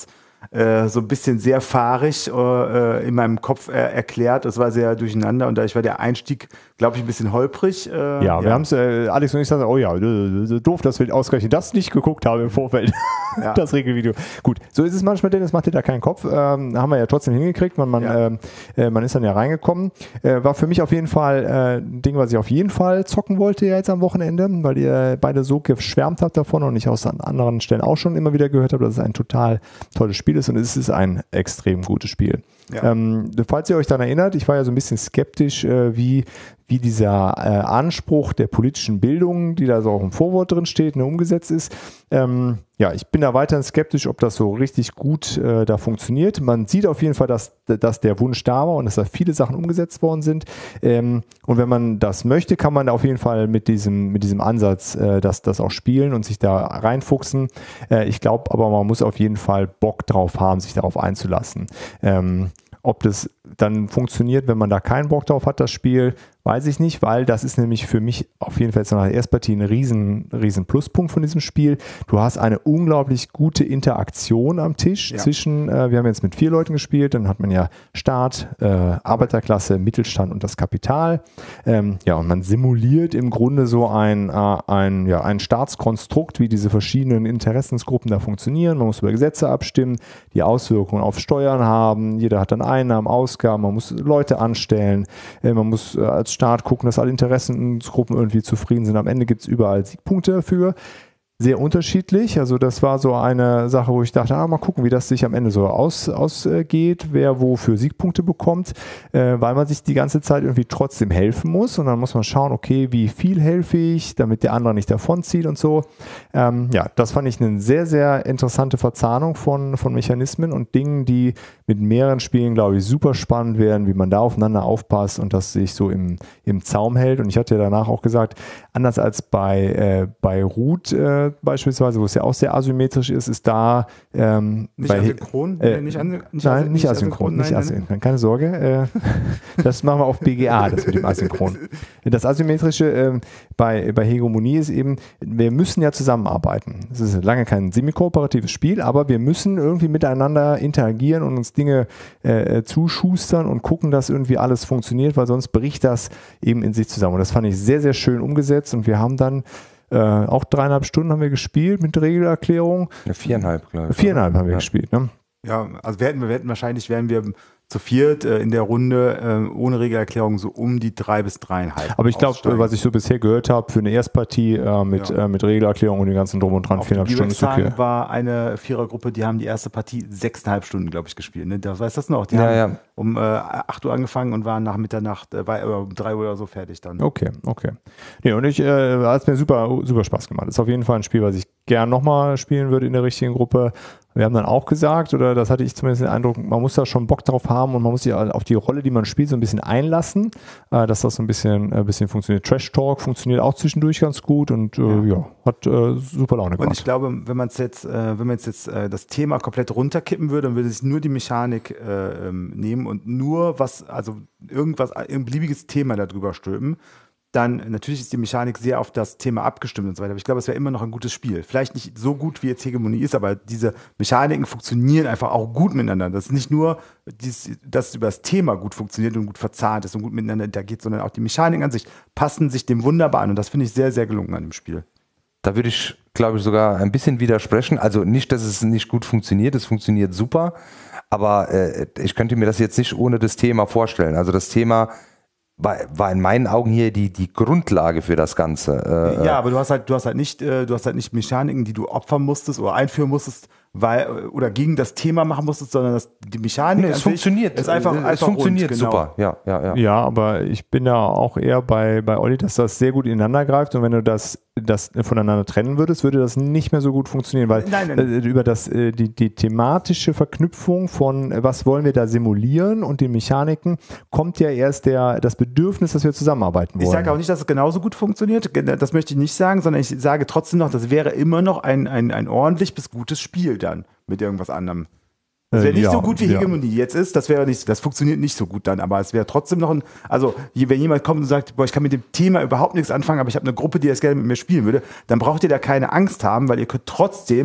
äh, so ein bisschen sehr fahrig äh, in meinem Kopf äh, erklärt. Das war sehr durcheinander und dadurch war der Einstieg, glaube ich, ein bisschen holprig. Äh, ja, ja, wir haben es, äh, Alex und ich sagen, oh ja, doof, dass wir ausgerechnet das nicht geguckt haben im Vorfeld. Ja. Das Regelvideo. Gut, so ist es manchmal, Dennis macht dir da keinen Kopf. Ähm, haben wir ja trotzdem hingekriegt. Man, man, Ja. äh, man ist dann ja reingekommen. Äh, war für mich auf jeden Fall äh, ein Ding, was ich auf jeden Fall zocken wollte ja jetzt am Wochenende, weil ihr beide so geschwärmt habt davon und ich aus anderen Stellen auch schon immer wieder gehört habe, dass es ein total tolles Spiel ist und es ist ein extrem gutes Spiel. Ja. Ähm, falls ihr euch daran erinnert, ich war ja so ein bisschen skeptisch, äh, wie, wie dieser äh, Anspruch der politischen Bildung, die da so auch im Vorwort drin steht, ne, umgesetzt ist. Ähm, ja, ich bin da weiterhin skeptisch, ob das so richtig gut äh, da funktioniert. Man sieht auf jeden Fall, dass, dass der Wunsch da war und dass da viele Sachen umgesetzt worden sind. Ähm, und wenn man das möchte, kann man da auf jeden Fall mit diesem, mit diesem Ansatz äh, das, das auch spielen und sich da reinfuchsen. Äh, ich glaube aber, man muss auf jeden Fall Bock drauf haben, sich darauf einzulassen. Ähm, Ob das dann funktioniert, wenn man da keinen Bock drauf hat, das Spiel, weiß ich nicht, weil das ist nämlich für mich auf jeden Fall jetzt nach der Erstpartie ein riesen, riesen Pluspunkt von diesem Spiel. Du hast eine unglaublich gute Interaktion am Tisch Ja. zwischen, äh, wir haben jetzt mit vier Leuten gespielt, dann hat man ja Staat, äh, Arbeiterklasse, Mittelstand und das Kapital. Ähm, ja, und man simuliert im Grunde so ein, äh, ein, ja, ein Staatskonstrukt, wie diese verschiedenen Interessensgruppen da funktionieren. Man muss über Gesetze abstimmen, die Auswirkungen auf Steuern haben. Jeder hat dann Einnahmen, Ausgaben, man muss Leute anstellen, äh, man muss äh, als Staat gucken, dass alle Interessensgruppen irgendwie zufrieden sind. Am Ende gibt es überall Siegpunkte dafür. Sehr unterschiedlich. Also das war so eine Sache, wo ich dachte, ah, mal gucken, wie das sich am Ende so aus, ausgeht, wer wo für Siegpunkte bekommt, äh, weil man sich die ganze Zeit irgendwie trotzdem helfen muss und dann muss man schauen, okay, wie viel helfe ich, damit der andere nicht davonzieht und so. Ähm, ja, das fand ich eine sehr, sehr interessante Verzahnung von, von Mechanismen und Dingen, die mit mehreren Spielen, glaube ich, super spannend werden, wie man da aufeinander aufpasst und das sich so im, im Zaum hält. Und ich hatte ja danach auch gesagt, anders als bei, äh, bei Root äh, beispielsweise, wo es ja auch sehr asymmetrisch ist, ist da ähm, Nicht bei, asynchron? äh, nicht, an, nicht, nein, asy- nicht asynchron, nicht nein, asynchron, keine Sorge. Äh, das machen wir auf B G A, das mit dem Asynchron. Das Asymmetrische äh, bei, bei Hegemonie ist eben, wir müssen ja zusammenarbeiten. Es ist lange kein semi-kooperatives Spiel, aber wir müssen irgendwie miteinander interagieren und uns Dinge äh, zuschustern und gucken, dass irgendwie alles funktioniert, weil sonst bricht das eben in sich zusammen. Und das fand ich sehr, sehr schön umgesetzt und wir haben dann äh, auch dreieinhalb Stunden haben wir gespielt mit Regelerklärung. Ja, viereinhalb, glaube ich. Viereinhalb haben wir Ja. gespielt, ne? Ja, also wir hätten, wir hätten wahrscheinlich, wären wir zu viert äh, in der Runde äh, ohne Regelerklärung so um die drei bis dreieinhalb. Aber ich glaube, aussteigen. was ich so bisher gehört habe, für eine Erstpartie äh, mit, Ja. äh, mit Regelerklärung und den ganzen Drum und Dran, Auf die viereinhalb Stunden ist okay. Birex-Tagen war eine Vierergruppe, die haben die erste Partie sechseinhalb Stunden, glaube ich, gespielt. Ne? Da, weißt du das noch? Die Ja, haben ja. um äh, acht Uhr angefangen und waren nach Mitternacht, äh, war, äh, um drei Uhr oder so fertig dann. Okay, okay. Nee, und ich, äh, hat mir super, super Spaß gemacht. Ist auf jeden Fall ein Spiel, was ich gern nochmal spielen würde in der richtigen Gruppe. Wir haben dann auch gesagt, oder das hatte ich zumindest den Eindruck, man muss da schon Bock drauf haben und man muss sich auf die Rolle, die man spielt, so ein bisschen einlassen, äh, dass das so ein bisschen, ein bisschen funktioniert. Trash Talk funktioniert auch zwischendurch ganz gut und äh, ja. ja, hat äh, super Laune gemacht. Und ich glaube, wenn man jetzt, äh, wenn man jetzt, jetzt äh, das Thema komplett runterkippen würde, dann würde sich nur die Mechanik äh, ähm, nehmen und nur was, also irgendwas, ein beliebiges Thema darüber stülpen, dann natürlich ist die Mechanik sehr auf das Thema abgestimmt und so weiter. Aber ich glaube, es wäre immer noch ein gutes Spiel. Vielleicht nicht so gut, wie jetzt Hegemonie ist, aber diese Mechaniken funktionieren einfach auch gut miteinander. Das ist nicht nur, dies, dass es über das Thema gut funktioniert und gut verzahnt ist und gut miteinander interagiert, sondern auch die Mechaniken an sich passen sich dem wunderbar an. Und das finde ich sehr, sehr gelungen an dem Spiel. Da würde ich, glaube ich, sogar ein bisschen widersprechen. Also nicht, dass es nicht gut funktioniert, es funktioniert super, aber äh, ich könnte mir das jetzt nicht ohne das Thema vorstellen. Also das Thema war, war in meinen Augen hier die, die Grundlage für das Ganze. Äh, Ja, aber du hast halt, du hast halt nicht, äh, du hast halt nicht Mechaniken, die du opfern musstest oder einführen musstest, weil oder gegen das Thema machen musstest, sondern das, die Mechanik nee, an es sich funktioniert. ist einfach, es einfach funktioniert rund, genau. super. Ja, ja, ja. Ja, aber ich bin da auch eher bei, bei Olli, dass das sehr gut ineinander greift und wenn du das, das voneinander trennen würdest, würde das nicht mehr so gut funktionieren, weil Nein, nein. Äh, über das, äh, die, die thematische Verknüpfung von äh, was wollen wir da simulieren und den Mechaniken kommt ja erst der, das Bedürfnis, dass wir zusammenarbeiten wollen. Ich sage auch nicht, dass es genauso gut funktioniert, das möchte ich nicht sagen, sondern ich sage trotzdem noch, das wäre immer noch ein, ein, ein ordentlich bis gutes Spiel dann mit irgendwas anderem. Das wäre Äh, nicht ja, so gut wie ja. Hegemonie jetzt ist, das wäre nicht, das funktioniert nicht so gut dann, aber es wäre trotzdem noch ein, also je- wenn jemand kommt und sagt, boah, ich kann mit dem Thema überhaupt nichts anfangen, aber ich habe eine Gruppe, die das gerne mit mir spielen würde, dann braucht ihr da keine Angst haben, weil ihr könnt trotzdem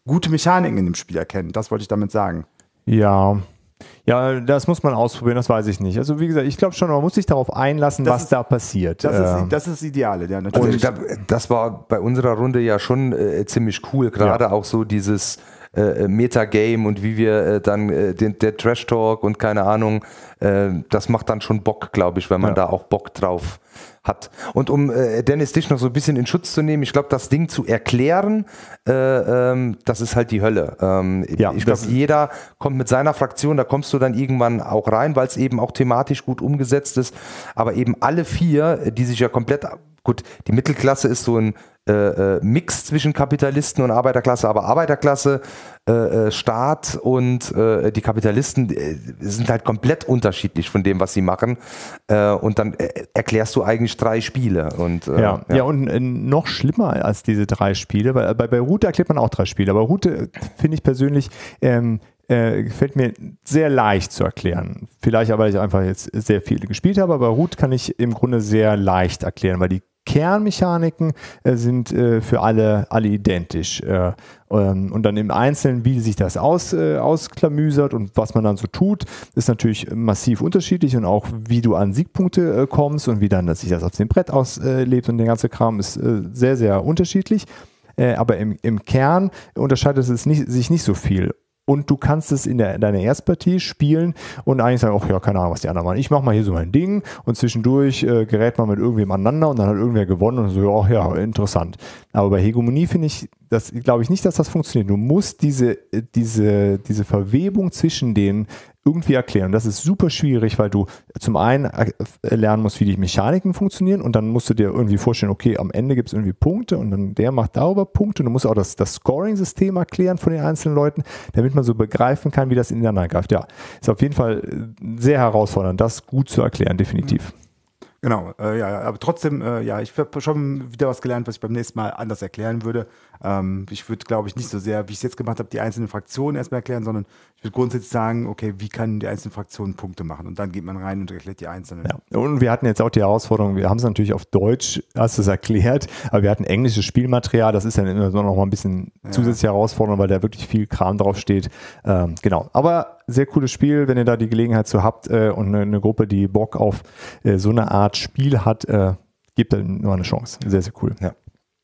gute Mechaniken in dem Spiel erkennen. Das wollte ich damit sagen. Ja. Ja, das muss man ausprobieren, das weiß ich nicht. Also wie gesagt, ich glaube schon, man muss sich darauf einlassen, das was ist, da passiert. Das ist, ähm. das ist das Ideale, ja, Also natürlich. da, das war bei unserer Runde ja schon äh, ziemlich cool, gerade Ja. auch so dieses äh, Metagame und wie wir äh, dann äh, den, der Trash Talk und keine Ahnung, äh, das macht dann schon Bock, glaube ich, wenn man Ja. da auch Bock drauf hat. Und um äh, Dennis dich noch so ein bisschen in Schutz zu nehmen, ich glaube, das Ding zu erklären, äh, ähm, das ist halt die Hölle. Ähm, Ja, ich glaube, das- jeder kommt mit seiner Fraktion, da kommst du dann irgendwann auch rein, weil es eben auch thematisch gut umgesetzt ist. Aber eben alle vier, die sich ja komplett, gut, die Mittelklasse ist so ein äh, Mix zwischen Kapitalisten und Arbeiterklasse, aber Arbeiterklasse, äh, Staat und äh, die Kapitalisten äh, sind halt komplett unterschiedlich von dem, was sie machen. Äh, und dann äh, erklärst du eigentlich drei Spiele. Und, äh, Ja, ja. und äh, noch schlimmer als diese drei Spiele, weil bei, bei Route erklärt man auch drei Spiele, aber Route finde ich persönlich ähm, äh, gefällt mir sehr leicht zu erklären. Vielleicht, weil ich einfach jetzt sehr viele gespielt habe, aber Route kann ich im Grunde sehr leicht erklären, weil die Kernmechaniken äh, sind äh, für alle, alle identisch. Äh, ähm, und dann im Einzelnen, wie sich das aus, äh, ausklamüsert und was man dann so tut, ist natürlich massiv unterschiedlich und auch wie du an Siegpunkte äh, kommst und wie dann dass sich das auf dem Brett auslebt und der ganze Kram ist äh, sehr, sehr unterschiedlich. Äh, aber im, im Kern unterscheidet es nicht, sich nicht so viel. Und du kannst es in, der, in deiner Erstpartie spielen und eigentlich sagen, ach ja, keine Ahnung, was die anderen machen. Ich mache mal hier so mein Ding und zwischendurch äh, gerät man mit irgendwem aneinander und dann hat irgendwer gewonnen und so, ach ja, interessant. Aber bei Hegemonie finde ich, das glaube ich nicht, dass das funktioniert. Du musst diese, diese, diese Verwebung zwischen denen irgendwie erklären. Das ist super schwierig, weil du zum einen lernen musst, wie die Mechaniken funktionieren und dann musst du dir irgendwie vorstellen, okay, am Ende gibt es irgendwie Punkte und dann der macht darüber Punkte und du musst auch das, das Scoring-System erklären von den einzelnen Leuten, damit man so begreifen kann, wie das ineinander greift. Ja, ist auf jeden Fall sehr herausfordernd, das gut zu erklären, definitiv. Genau, äh, ja, aber trotzdem, äh, ja, ich habe schon wieder was gelernt, was ich beim nächsten Mal anders erklären würde. Ähm, ich würde, glaube ich, nicht so sehr, wie ich es jetzt gemacht habe, die einzelnen Fraktionen erstmal erklären, sondern ich würde grundsätzlich sagen, okay, wie können die einzelnen Fraktionen Punkte machen? Und dann geht man rein und erklärt die einzelnen. Ja. Und wir hatten jetzt auch die Herausforderung, wir haben es natürlich auf Deutsch, hast du es erklärt, aber wir hatten englisches Spielmaterial, das ist dann immer so noch mal ein bisschen Ja. zusätzliche Herausforderung, weil da wirklich viel Kram drauf steht. Ähm, genau, aber sehr cooles Spiel, wenn ihr da die Gelegenheit zu habt äh, und eine, eine Gruppe, die Bock auf äh, so eine Art Spiel hat, äh, gebt dann nur eine Chance. Sehr, sehr cool. Ja.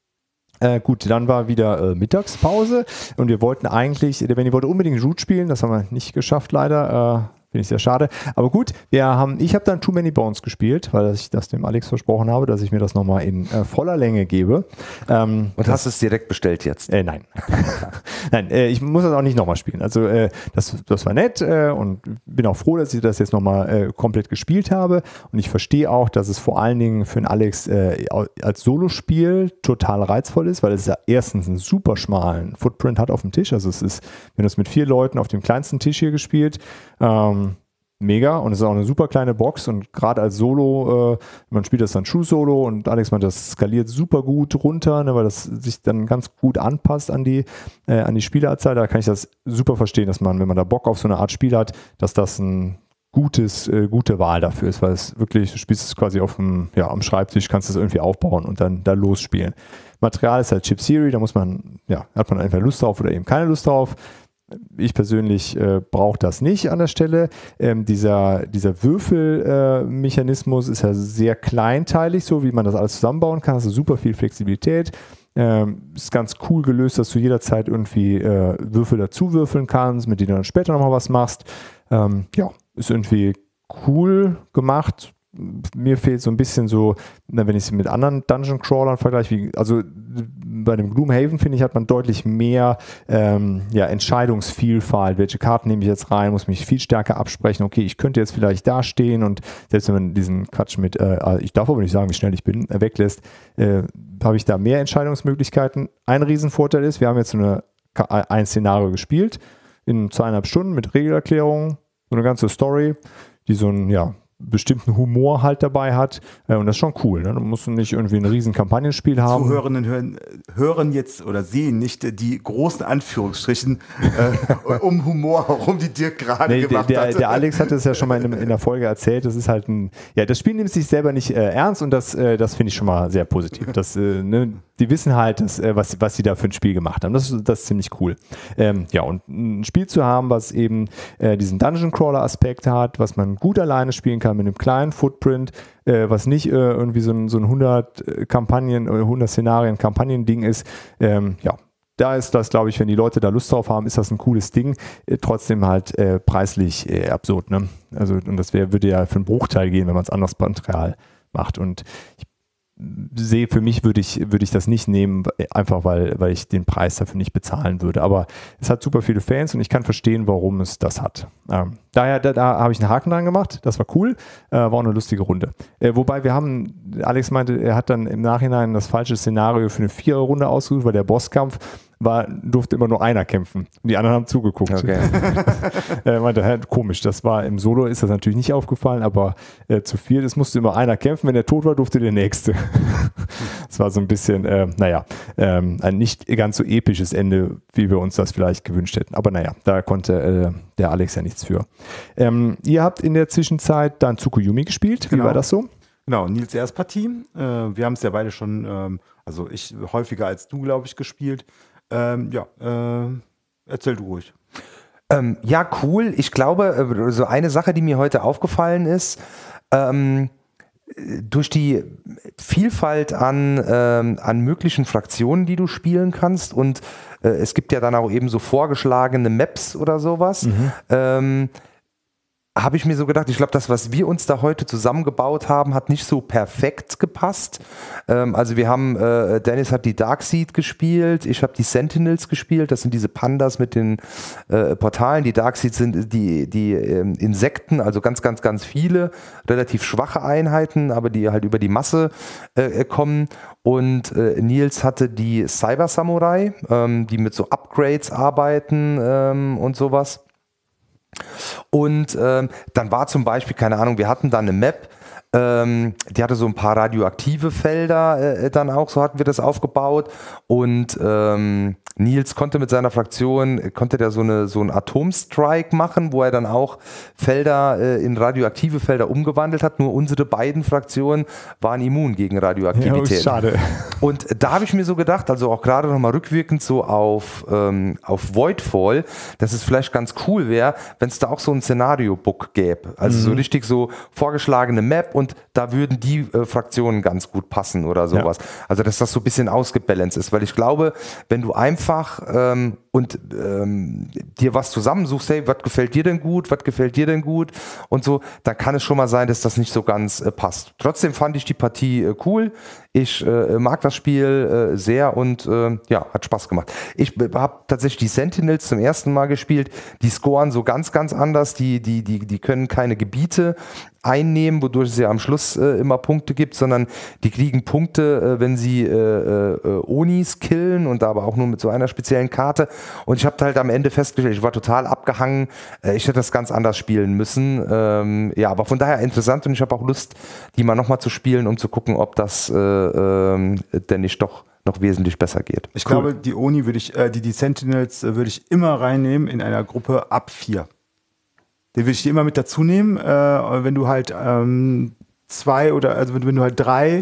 Äh, gut, dann war wieder äh, Mittagspause und wir wollten eigentlich, der Benni wollte unbedingt Root spielen, das haben wir nicht geschafft leider, äh, finde ich sehr schade. Aber gut, wir haben, ich habe dann Too Many Bones gespielt, weil ich das dem Alex versprochen habe, dass ich mir das nochmal in äh, voller Länge gebe. Ähm, Und hast es direkt bestellt jetzt? Äh, nein. nein, äh, ich muss das auch nicht nochmal spielen. Also äh, das, das war nett äh, und bin auch froh, dass ich das jetzt nochmal äh, komplett gespielt habe. Und ich verstehe auch, dass es vor allen Dingen für einen Alex äh, als Solospiel total reizvoll ist, weil es ja erstens einen super schmalen Footprint hat auf dem Tisch. Also es ist, wenn du es mit vier Leuten auf dem kleinsten Tisch hier gespielt, ähm, mega und es ist auch eine super kleine Box und gerade als Solo, äh, man spielt das dann True Solo und Alex meint, das skaliert super gut runter, ne, weil das sich dann ganz gut anpasst an die, äh, an die Spielerzahl. Da kann ich das super verstehen, dass man, wenn man da Bock auf so eine Art Spiel hat, dass das ein gutes, äh, gute Wahl dafür ist, weil es wirklich, du spielst es quasi auf dem, ja, am Schreibtisch, kannst es irgendwie aufbauen und dann da losspielen. Material ist halt Chip Theory, da muss man, ja, hat man entweder Lust drauf oder eben keine Lust drauf. Ich persönlich äh, brauche das nicht an der Stelle. Ähm, dieser dieser Würfelmechanismus äh, ist ja sehr kleinteilig, so wie man das alles zusammenbauen kann. Hast du super viel Flexibilität. Ähm, ist ganz cool gelöst, dass du jederzeit irgendwie äh, Würfel dazu würfeln kannst, mit denen du dann später nochmal was machst. Ähm, ja, ist irgendwie cool gemacht. Mir fehlt so ein bisschen so, wenn ich es mit anderen Dungeon-Crawlern vergleiche, wie, also bei dem Gloomhaven, finde ich, hat man deutlich mehr ähm, ja, Entscheidungsvielfalt. Welche Karten nehme ich jetzt rein? Muss mich viel stärker absprechen. Okay, ich könnte jetzt vielleicht da stehen und selbst wenn man diesen Quatsch mit, äh, ich darf aber nicht sagen, wie schnell ich bin, äh, weglässt, äh, habe ich da mehr Entscheidungsmöglichkeiten. Ein Riesenvorteil ist, wir haben jetzt so eine, ein Szenario gespielt in zweieinhalb Stunden mit Regelerklärungen, so eine ganze Story, die so ein, ja, bestimmten Humor halt dabei hat. Äh, und das ist schon cool. Ne? Du musst nicht irgendwie ein riesen Kampagnenspiel haben. Zuhörenden hören, hören jetzt oder sehen nicht die großen Anführungsstrichen äh, um Humor herum, die Dirk gerade Nee, gemacht der, hat. der Alex hat es ja schon mal in, in der Folge erzählt. Das ist halt ein, ja, das Spiel nimmt sich selber nicht äh, ernst und das, äh, das finde ich schon mal sehr positiv. Das, äh, ne, die wissen halt, dass, äh, was, was sie da für ein Spiel gemacht haben. Das, das ist ziemlich cool. Ähm, ja, und ein Spiel zu haben, was eben äh, diesen Dungeon Crawler Aspekt hat, was man gut alleine spielen kann mit einem kleinen Footprint, äh, was nicht äh, irgendwie so ein, so ein hundert Kampagnen oder hundert Szenarien Kampagnen-Ding ist. Ähm, ja, da ist das, glaube ich, wenn die Leute da Lust drauf haben, ist das ein cooles Ding. Äh, trotzdem halt äh, preislich äh, absurd. Ne? Also, und das wär, würde ja für einen Bruchteil gehen, wenn man es anderes Material macht. Und ich sehe, für mich würde ich, würde ich das nicht nehmen, einfach weil, weil ich den Preis dafür nicht bezahlen würde. Aber es hat super viele Fans und ich kann verstehen, warum es das hat. Ähm, daher, da, da habe ich einen Haken dran gemacht. Das war cool. Äh, war auch eine lustige Runde. Äh, wobei wir haben, Alex meinte, er hat dann im Nachhinein das falsche Szenario für eine Viererrunde ausgesucht, weil der Bosskampf war, durfte immer nur einer kämpfen. Und die anderen haben zugeguckt. Okay. Er meinte, hä, komisch, das war im Solo, ist das natürlich nicht aufgefallen, aber äh, zu viel, es musste immer einer kämpfen, wenn der tot war, durfte der Nächste. Das war so ein bisschen, äh, naja, ähm, ein nicht ganz so episches Ende, wie wir uns das vielleicht gewünscht hätten. Aber naja, da konnte äh, der Alex ja nichts für. Ähm, ihr habt in der Zwischenzeit dann Tsukuyomi gespielt. Wie Genau. war das so? Genau, Nils Erstpartie. Äh, wir haben es ja beide schon, ähm, also ich häufiger als du, glaube ich, gespielt. Ähm, ja, äh, erzähl du ruhig. Ähm, ja, cool. Ich glaube, äh, so eine Sache, die mir heute aufgefallen ist, ähm, durch die Vielfalt an, ähm, an möglichen Fraktionen, die du spielen kannst, und äh, es gibt ja dann auch eben so vorgeschlagene Maps oder sowas, mhm. ähm, habe ich mir so gedacht, ich glaube, das, was wir uns da heute zusammengebaut haben, hat nicht so perfekt gepasst. Ähm, also wir haben, äh, Dennis hat die Darkseid gespielt, ich habe die Sentinels gespielt, das sind diese Pandas mit den äh, Portalen. Die Darkseid sind die, die ähm, Insekten, also ganz, ganz, ganz viele, relativ schwache Einheiten, aber die halt über die Masse äh, kommen. Und äh, Nils hatte die Cyber Samurai, ähm, die mit so Upgrades arbeiten ähm, und sowas. Und ähm, dann war zum Beispiel, keine Ahnung, wir hatten da eine Map, ähm, die hatte so ein paar radioaktive Felder äh, dann auch, so hatten wir das aufgebaut. Und ähm, Nils konnte mit seiner Fraktion, konnte der so, eine, so einen Atomstrike machen, wo er dann auch Felder äh, in radioaktive Felder umgewandelt hat. Nur unsere beiden Fraktionen waren immun gegen Radioaktivität. Ja, schade. Und da habe ich mir so gedacht, also auch gerade nochmal rückwirkend so auf, ähm, auf Voidfall, dass es vielleicht ganz cool wäre, wenn es da auch so ein Szenario-Book gäbe. Also mhm. so richtig so vorgeschlagene Map und da würden die äh, Fraktionen ganz gut passen oder sowas. Ja. Also dass das so ein bisschen ausgebalanced ist, weil ich glaube, wenn du einfach ähm, und ähm, dir was zusammensuchst, hey, was gefällt dir denn gut, was gefällt dir denn gut und so, dann kann es schon mal sein, dass das nicht so ganz äh, passt. Trotzdem fand ich die Partie äh, cool. Ich äh, mag das Spiel äh, sehr und äh, ja, hat Spaß gemacht. Ich habe tatsächlich die Sentinels zum ersten Mal gespielt. Die scoren so ganz, ganz anders. Die, die, die, die können keine Gebiete einnehmen, wodurch es ja am Schluss äh, immer Punkte gibt, sondern die kriegen Punkte, äh, wenn sie äh, äh, Onis killen und aber auch nur mit so einer speziellen Karte. Und ich habe halt am Ende festgestellt, ich war total abgehangen. Äh, ich hätte das ganz anders spielen müssen. Ähm, ja, aber von daher interessant und ich habe auch Lust, die mal nochmal zu spielen, um zu gucken, ob das äh, äh, denn nicht doch noch wesentlich besser geht. Ich cool. glaube, die Oni würde ich, äh, die, die Sentinels äh, würde ich immer reinnehmen in einer Gruppe ab vier. Den würde ich dir immer mit dazu nehmen, äh, wenn du halt ähm, zwei oder, also wenn, wenn du halt drei,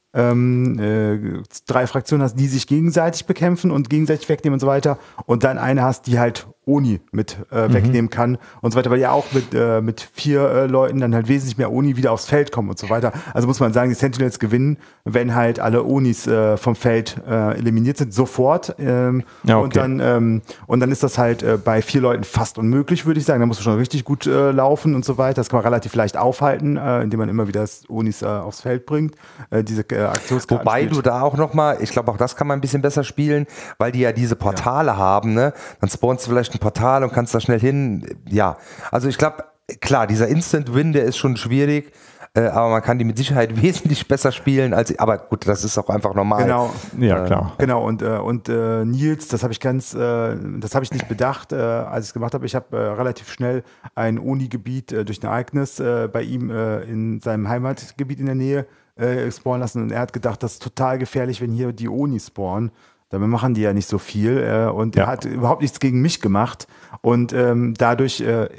ähm, äh, drei Fraktionen hast, die sich gegenseitig bekämpfen und gegenseitig wegnehmen und so weiter und dann eine hast, die halt Oni mit äh, wegnehmen mhm. kann und so weiter, weil ja auch mit, äh, mit vier äh, Leuten dann halt wesentlich mehr Oni wieder aufs Feld kommen und so weiter. Also muss man sagen, die Sentinels gewinnen, wenn halt alle Onis äh, vom Feld äh, eliminiert sind, sofort. Ähm, ja, okay. und, dann, ähm, und dann ist das halt äh, bei vier Leuten fast unmöglich, würde ich sagen. Da musst du schon richtig gut äh, laufen und so weiter. Das kann man relativ leicht aufhalten, äh, indem man immer wieder das Onis äh, aufs Feld bringt. Äh, diese äh, Aktionskarten Wobei spielt. du da auch nochmal, ich glaube auch das kann man ein bisschen besser spielen, weil die ja diese Portale ja. haben, ne? Dann spawnst du vielleicht ein Portal und kannst da schnell hin. Ja, also ich glaube, klar, dieser Instant Win, der ist schon schwierig, äh, aber man kann die mit Sicherheit wesentlich besser spielen als, aber gut, das ist auch einfach normal. Genau, ja klar. Äh, genau und äh, und äh, Nils, das habe ich ganz, äh, das habe ich nicht bedacht, äh, als ich es gemacht habe. Ich habe äh, relativ schnell ein Oni-Gebiet äh, durch ein Ereignis äh, bei ihm äh, in seinem Heimatgebiet in der Nähe äh, spawnen lassen und er hat gedacht, das ist total gefährlich, wenn hier die Oni spawnen. Dabei machen die ja nicht so viel äh, und Ja. er hat überhaupt nichts gegen mich gemacht und ähm, dadurch äh, äh,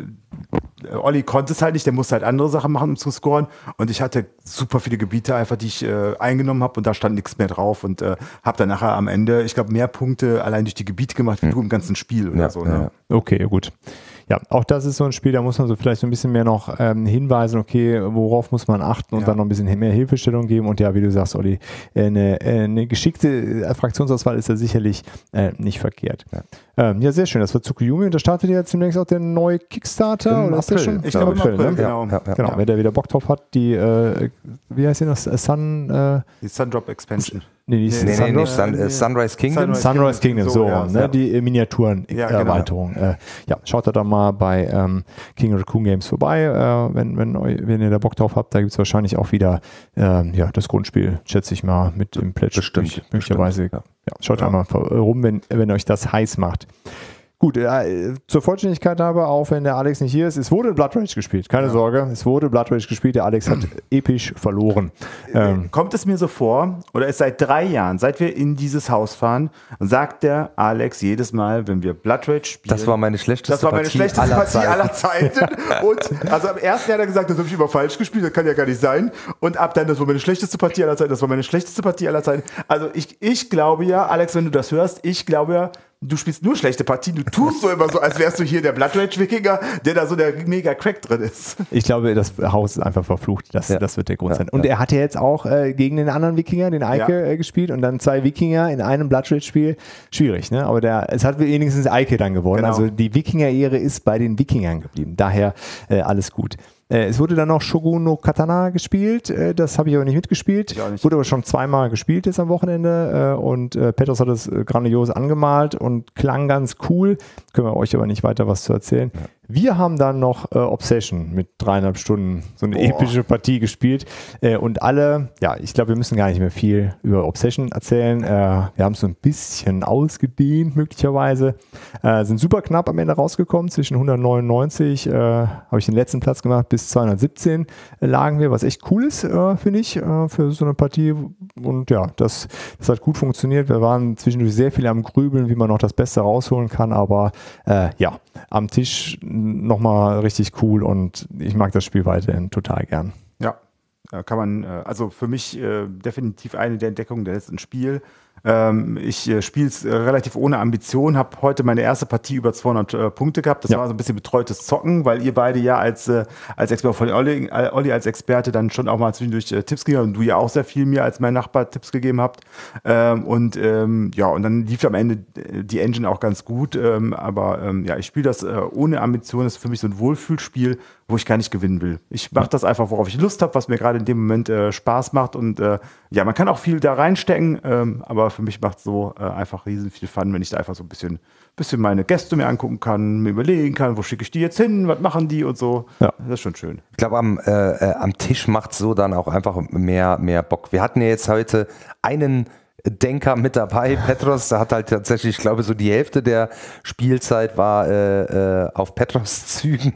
Olli konnte es halt nicht, der musste halt andere Sachen machen, um zu scoren und ich hatte super viele Gebiete einfach, die ich äh, eingenommen habe und da stand nichts mehr drauf und äh, habe dann nachher am Ende, ich glaube, mehr Punkte allein durch die Gebiete gemacht, wie Mhm. du im ganzen Spiel oder Ja, so. ja, Ne? ja. Okay, gut. Ja, auch das ist so ein Spiel, da muss man so vielleicht so ein bisschen mehr noch ähm, hinweisen, okay, worauf muss man achten und Ja. dann noch ein bisschen mehr Hilfestellung geben. Und ja, wie du sagst, Olli, äh, eine, äh, eine geschickte äh, Fraktionsauswahl ist da sicherlich äh, nicht verkehrt. Ja. Ähm, ja, sehr schön. Das war Tsukuyumi und da startet ja zunächst auch der neue Kickstarter. Im oder ist der April. schon? Ich glaube im April, ne? genau. Ja, ja. Genau, wenn der wieder Bock drauf hat, die, äh, wie heißt die noch? Sun, äh, Die Sundrop Expansion. nee, die Nee, Nee, nee, Sunrise- nicht Sun, äh, Sunrise Kingdom. Sunrise- Sunrise Kingdom, so, So, ja. ne? Ja. Die äh, Miniaturen-Erweiterung. Ja, genau. äh, ja, schaut da doch mal bei ähm, King Raccoon Games vorbei, äh, wenn, wenn, eu- wenn ihr da Bock drauf habt. Da gibt es wahrscheinlich auch wieder ähm, ja, das Grundspiel, schätze ich mal, mit dem Pledge. Bestimmt, möglich- Möglicherweise. bestimmt, Ja. Schaut Ja. einmal rum, wenn, wenn euch das heiß macht. Gut, äh, zur Vollständigkeit aber, auch wenn der Alex nicht hier ist, es wurde Blood Rage gespielt. Keine Ja. Sorge, es wurde Blood Rage gespielt. Der Alex hat episch verloren. Ähm, Kommt es mir so vor, oder ist seit drei Jahren, seit wir in dieses Haus fahren, sagt der Alex jedes Mal, wenn wir Blood Rage spielen. Das war meine schlechteste Das war meine Partie schlechteste aller Partie Zeiten. aller Zeiten. Und also am ersten Jahr hat er gesagt, das habe ich immer falsch gespielt, das kann ja gar nicht sein. Und ab dann, das war meine schlechteste Partie aller Zeiten, das war meine schlechteste Partie aller Zeiten. Also ich, ich glaube ja, Alex, wenn du das hörst, ich glaube ja, du spielst nur schlechte Partien, du tust so immer so, als wärst du hier der Blood Rage Wikinger, der da so der mega Crack drin ist. Ich glaube, das Haus ist einfach verflucht. Das, Ja. das wird der Grund Ja, sein. Und ja. er hat ja jetzt auch äh, gegen den anderen Wikinger, den Eike, Ja. äh, gespielt und dann zwei Wikinger in einem Blood Rage-Spiel. Schwierig, ne? Aber der, es hat wenigstens Eike dann gewonnen. Genau. Also die Wikinger-Ehre ist bei den Wikingern geblieben. Daher äh, alles gut. Äh, es wurde dann noch Shogun no Katana gespielt. Äh, das habe ich aber nicht mitgespielt. Ich auch nicht. Wurde aber schon zweimal gespielt jetzt am Wochenende. Äh, und äh, Petros hat es äh, grandios angemalt und klang ganz cool. Können wir euch aber nicht weiter was zu erzählen. Wir haben dann noch äh, Obsession mit dreieinhalb Stunden, so eine Boah. epische Partie gespielt. Äh, und alle, ja, ich glaube, wir müssen gar nicht mehr viel über Obsession erzählen. Äh, wir haben es so ein bisschen ausgedehnt, möglicherweise. Äh, sind super knapp am Ende rausgekommen. Zwischen hundertneunundneunzig äh, habe ich den letzten Platz gemacht, bis zweihundertsiebzehn äh, lagen wir, was echt cool ist, äh, finde ich, äh, für so eine Partie. Und ja, das, das hat gut funktioniert. Wir waren zwischendurch sehr viel am Grübeln, wie man noch das Beste rausholen kann. Aber äh, ja, am Tisch nochmal richtig cool und ich mag das Spiel weiterhin total gern. Ja, ja, kann man, äh, also für mich äh, definitiv eine der Entdeckungen der letzten Spiel. Ähm, ich äh, spiele es äh, relativ ohne Ambition, habe heute meine erste Partie über zweihundert äh, Punkte gehabt. Das Ja. war so ein bisschen betreutes Zocken, weil ihr beide ja als, äh, als Experte, von Olli, äh, Olli als Experte dann schon auch mal zwischendurch äh, Tipps gegeben habt und du ja auch sehr viel mir als mein Nachbar Tipps gegeben habt. Ähm, und ähm, ja, und dann lief am Ende äh, die Engine auch ganz gut. Ähm, aber ähm, ja, ich spiele das äh, ohne Ambition. Das ist für mich so ein Wohlfühlspiel, wo ich gar nicht gewinnen will. Ich mache das einfach, worauf ich Lust habe, was mir gerade in dem Moment äh, Spaß macht. Und äh, ja, man kann auch viel da reinstecken, ähm, aber für mich macht es so äh, einfach riesen viel Fun, wenn ich da einfach so ein bisschen, bisschen meine Gäste mir angucken kann, mir überlegen kann, wo schicke ich die jetzt hin, was machen die und so. Ja. Das ist schon schön. Ich glaube, am, äh, äh, am Tisch macht es so dann auch einfach mehr, mehr Bock. Wir hatten ja jetzt heute einen Denker mit dabei, Petros, der hat halt tatsächlich, ich glaube, so die Hälfte der Spielzeit war äh, äh, auf Petros Zügen.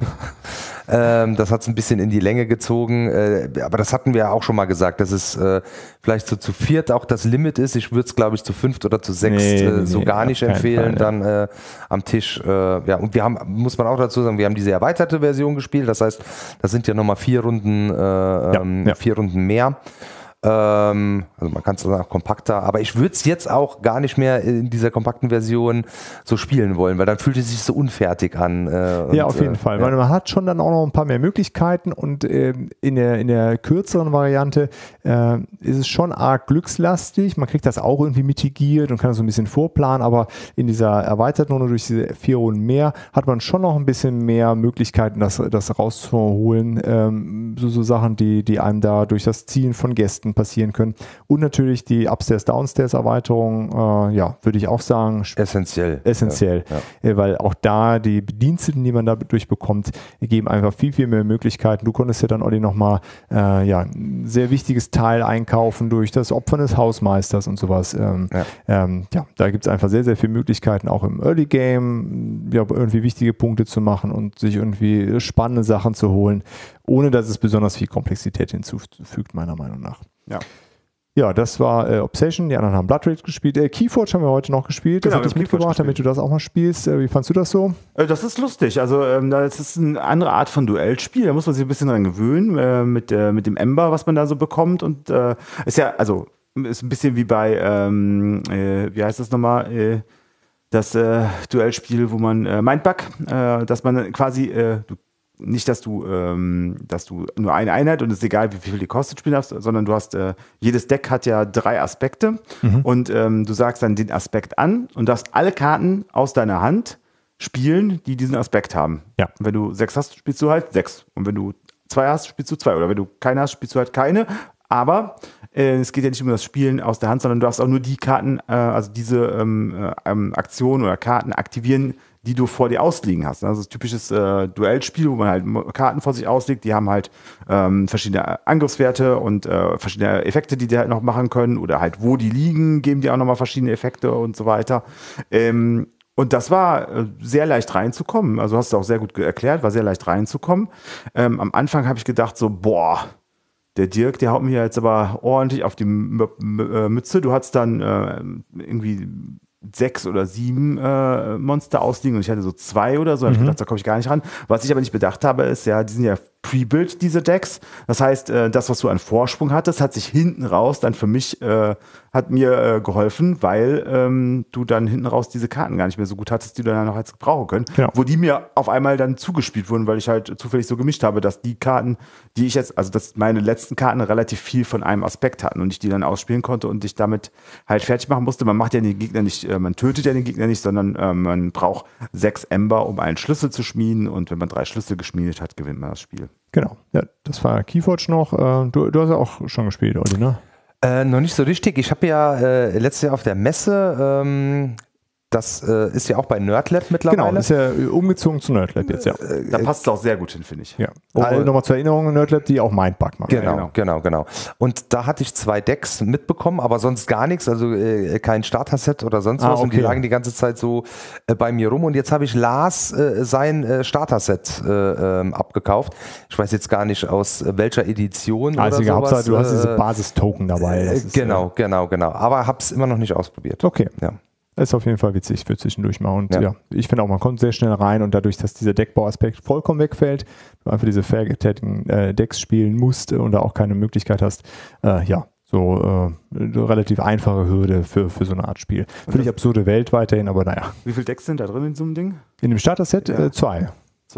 ähm, das hat es ein bisschen in die Länge gezogen, äh, aber das hatten wir ja auch schon mal gesagt, dass es äh, vielleicht so zu viert auch das Limit ist. Ich würde es, glaube ich, zu fünft oder zu sechst Nee, äh, nee, so nee, gar auf nicht keinen empfehlen, Fall, ja. dann äh, am Tisch. Äh, ja, und wir haben, muss man auch dazu sagen, wir haben diese erweiterte Version gespielt, das heißt, das sind ja nochmal vier Runden, äh, ähm, ja. vier Runden mehr. Ähm, also man kann es dann auch kompakter, aber ich würde es jetzt auch gar nicht mehr in dieser kompakten Version so spielen wollen, weil dann fühlt es sich so unfertig an. Äh, Ja, und, auf jeden äh, Fall. ja. Weil man hat schon dann auch noch ein paar mehr Möglichkeiten und ähm, in, der, in der kürzeren Variante äh, ist es schon arg glückslastig. Man kriegt das auch irgendwie mitigiert und kann das so ein bisschen vorplanen, aber in dieser erweiterten Runde durch diese vier Runden mehr hat man schon noch ein bisschen mehr Möglichkeiten, das, das rauszuholen. Ähm, so, so Sachen, die, die einem da durch das Ziehen von Gästen passieren können. Und natürlich die Upstairs-Downstairs-Erweiterung, äh, ja, würde ich auch sagen, Essentiell. essentiell, Ja, Äh, weil auch da die Bediensteten, die man dadurch bekommt, geben einfach viel, viel mehr Möglichkeiten. Du konntest ja dann, Olli, nochmal äh, ja, ein sehr wichtiges Teil einkaufen durch das Opfern des Hausmeisters und sowas. Ähm, Ja. ähm, ja, da gibt es einfach sehr, sehr viele Möglichkeiten, auch im Early Game ja, irgendwie wichtige Punkte zu machen und sich irgendwie spannende Sachen zu holen, ohne dass es besonders viel Komplexität hinzufügt, meiner Meinung nach. Ja. Ja, das war äh, Obsession, die anderen haben Blood Rage gespielt. Äh, Keyforge haben wir heute noch gespielt, das Genau, hat ich wir haben Keyforge mitgebracht, damit du das auch mal spielst. Äh, wie fandst du das so? Äh, Das ist lustig. Also ähm, das ist eine andere Art von Duellspiel. Da muss man sich ein bisschen dran gewöhnen äh, mit, äh, mit dem Ember, was man da so bekommt. Und äh, ist ja, also ist ein bisschen wie bei, ähm, äh, wie heißt das nochmal, äh, das äh, Duellspiel, wo man äh, Mindbug, äh, dass man quasi, äh, du, nicht, dass du, ähm, dass du nur eine Einheit und es ist egal, wie viel die kostet, spielen darfst, sondern du hast, äh, jedes Deck hat ja drei Aspekte mhm. und ähm, du sagst dann den Aspekt an und darfst alle Karten aus deiner Hand spielen, die diesen Aspekt haben. Ja. Und wenn du sechs hast, spielst du halt sechs. Und wenn du zwei hast, spielst du zwei. Oder wenn du keine hast, spielst du halt keine. Aber äh, es geht ja nicht um das Spielen aus der Hand, sondern du darfst auch nur die Karten, äh, also diese ähm, äh, Aktionen oder Karten aktivieren, die du vor dir ausliegen hast. Also das ist ein typisches äh, Duellspiel, wo man halt Karten vor sich auslegt, die haben halt ähm, verschiedene Angriffswerte und äh, verschiedene Effekte, die die halt noch machen können oder halt wo die liegen, geben die auch nochmal verschiedene Effekte und so weiter. Ähm, und das war äh, sehr leicht reinzukommen. Also hast du auch sehr gut erklärt, war sehr leicht reinzukommen. Ähm, am Anfang habe ich gedacht so, boah, der Dirk, der haut mir jetzt aber ordentlich auf die M- M- Mütze. Du hattest dann äh, irgendwie sechs oder sieben äh, Monster ausliegen und ich hatte so zwei oder so. Da mhm. habe ich gedacht, da komme ich gar nicht ran. Was ich aber nicht bedacht habe, ist ja, die sind ja pre-built, diese Decks. Das heißt, äh, das, was du an Vorsprung hattest, hat sich hinten raus dann für mich, äh, hat mir äh, geholfen, weil ähm, du dann hinten raus diese Karten gar nicht mehr so gut hattest, die du dann noch hättest gebrauchen können. Genau. Wo die mir auf einmal dann zugespielt wurden, weil ich halt zufällig so gemischt habe, dass die Karten, die ich jetzt, also dass meine letzten Karten relativ viel von einem Aspekt hatten und ich die dann ausspielen konnte und ich damit halt fertig machen musste. Man macht ja den Gegner nicht, äh, man tötet ja den Gegner nicht, sondern äh, man braucht sechs Ember, um einen Schlüssel zu schmieden und wenn man drei Schlüssel geschmiedet hat, gewinnt man das Spiel. Genau, ja, das war Keyforge noch. Äh, du, du hast ja auch schon gespielt, Olli, ne? Äh, noch nicht so richtig. Ich habe ja äh, letztes Jahr auf der Messe, ähm, das äh, ist ja auch bei Nerdlab mittlerweile. Genau, ist ja umgezogen zu Nerdlab jetzt, ja. Da passt es auch sehr gut hin, finde ich. Ja. Also nochmal zur Erinnerung, Nerdlab, die auch Mindbug machen. Genau, genau, genau, genau. Und da hatte ich zwei Decks mitbekommen, aber sonst gar nichts, also äh, kein Starter-Set oder sonst Ah, was. Und die okay. lagen die ganze Zeit so äh, bei mir rum. Und jetzt habe ich Lars äh, sein äh, Starter-Set äh, ähm, abgekauft. Ich weiß jetzt gar nicht, aus welcher Edition Also oder sowas. Hauptsache, du hast diese äh, Basis-Token dabei. Das ist, genau, genau, genau. Aber habe es immer noch nicht ausprobiert. Okay. Ja. Ist auf jeden Fall witzig für zwischendurch mal. Und ja, Ja. ich finde auch, man kommt sehr schnell rein und dadurch, dass dieser Deckbauaspekt vollkommen wegfällt, du einfach diese fertigen äh, Decks spielen musst und da auch keine Möglichkeit hast, äh, ja, so äh, eine relativ einfache Hürde für, für so eine Art Spiel. Völlig absurde Welt weiterhin, aber naja. Wie viele Decks sind da drin in so einem Ding? In dem Starter-Set Ja. äh, zwei. Zwei,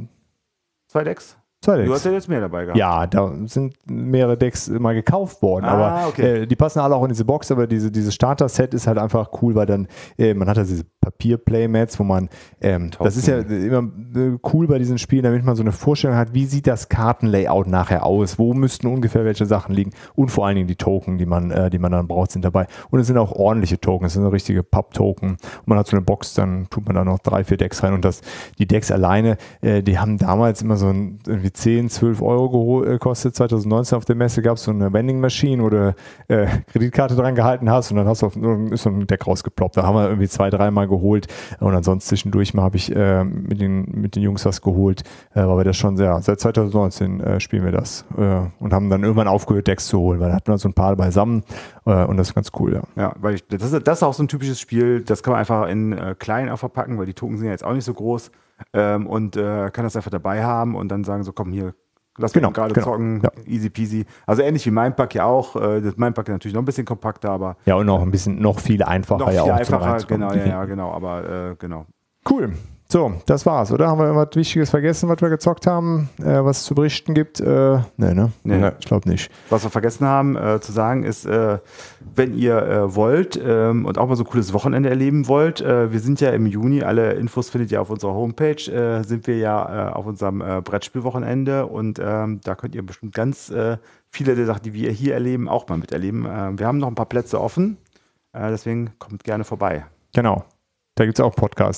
zwei Decks? Zwei Decks. Du hast ja jetzt mehr dabei gehabt. Ja, da sind mehrere Decks mal gekauft worden, Ah, aber okay. äh, die passen alle auch in diese Box, aber diese, dieses Starter-Set ist halt einfach cool, weil dann, äh, man hat ja diese Papier-Playmats, wo man, ähm, das ist ja immer äh, cool bei diesen Spielen, damit man so eine Vorstellung hat, wie sieht das Kartenlayout nachher aus, wo müssten ungefähr welche Sachen liegen und vor allen Dingen die Token, die man, äh, die man dann braucht, sind dabei. Und es sind auch ordentliche Token, es sind so richtige Papp-Token und man hat so eine Box, dann tut man da noch drei, vier Decks rein und das, die Decks alleine, äh, die haben damals immer so ein, irgendwie zehn, zwölf Euro gekostet. zwanzig neunzehn auf der Messe gab es so eine Vending Machine, wo du äh, Kreditkarte dran gehalten hast und dann hast du auf, ist so ein Deck rausgeploppt. Da haben wir irgendwie zwei, dreimal geholt und ansonsten zwischendurch mal habe ich äh, mit, den, mit den Jungs was geholt, äh, weil wir das schon sehr, seit zwanzig neunzehn äh, spielen wir das äh, und haben dann irgendwann aufgehört, Decks zu holen, weil da hatten wir so ein paar beisammen äh, und das ist ganz cool, ja. Ja, weil ich, das, ist, das ist auch so ein typisches Spiel, das kann man einfach in äh, klein auch verpacken, weil die Token sind ja jetzt auch nicht so groß ähm, und äh, kann das einfach dabei haben und dann sagen so, komm hier, lass Genau, mich gerade genau, zocken, ja. easy peasy. Also ähnlich wie Mindbug ja auch. Äh, das Mindbug ist natürlich noch ein bisschen kompakter, aber Ja, und noch ein bisschen, noch viel einfacher noch viel ja auch zum einfacher. Reinzukommen. Genau, ja, ja, genau. Aber äh, genau. Cool. So, das war's, oder? Haben wir irgendwas Wichtiges vergessen, was wir gezockt haben, äh, was es zu berichten gibt? Äh, nee, ne? Nee. Ich glaube nicht. Was wir vergessen haben äh, zu sagen ist, äh, wenn ihr äh, wollt ähm, und auch mal so ein cooles Wochenende erleben wollt, äh, wir sind ja im Juni, alle Infos findet ihr auf unserer Homepage, äh, sind wir ja äh, auf unserem äh, Brettspielwochenende und ähm, da könnt ihr bestimmt ganz äh, viele der Sachen, die wir hier erleben, auch mal miterleben. Äh, wir haben noch ein paar Plätze offen, äh, deswegen kommt gerne vorbei. Genau. Da gibt es auch Podcast.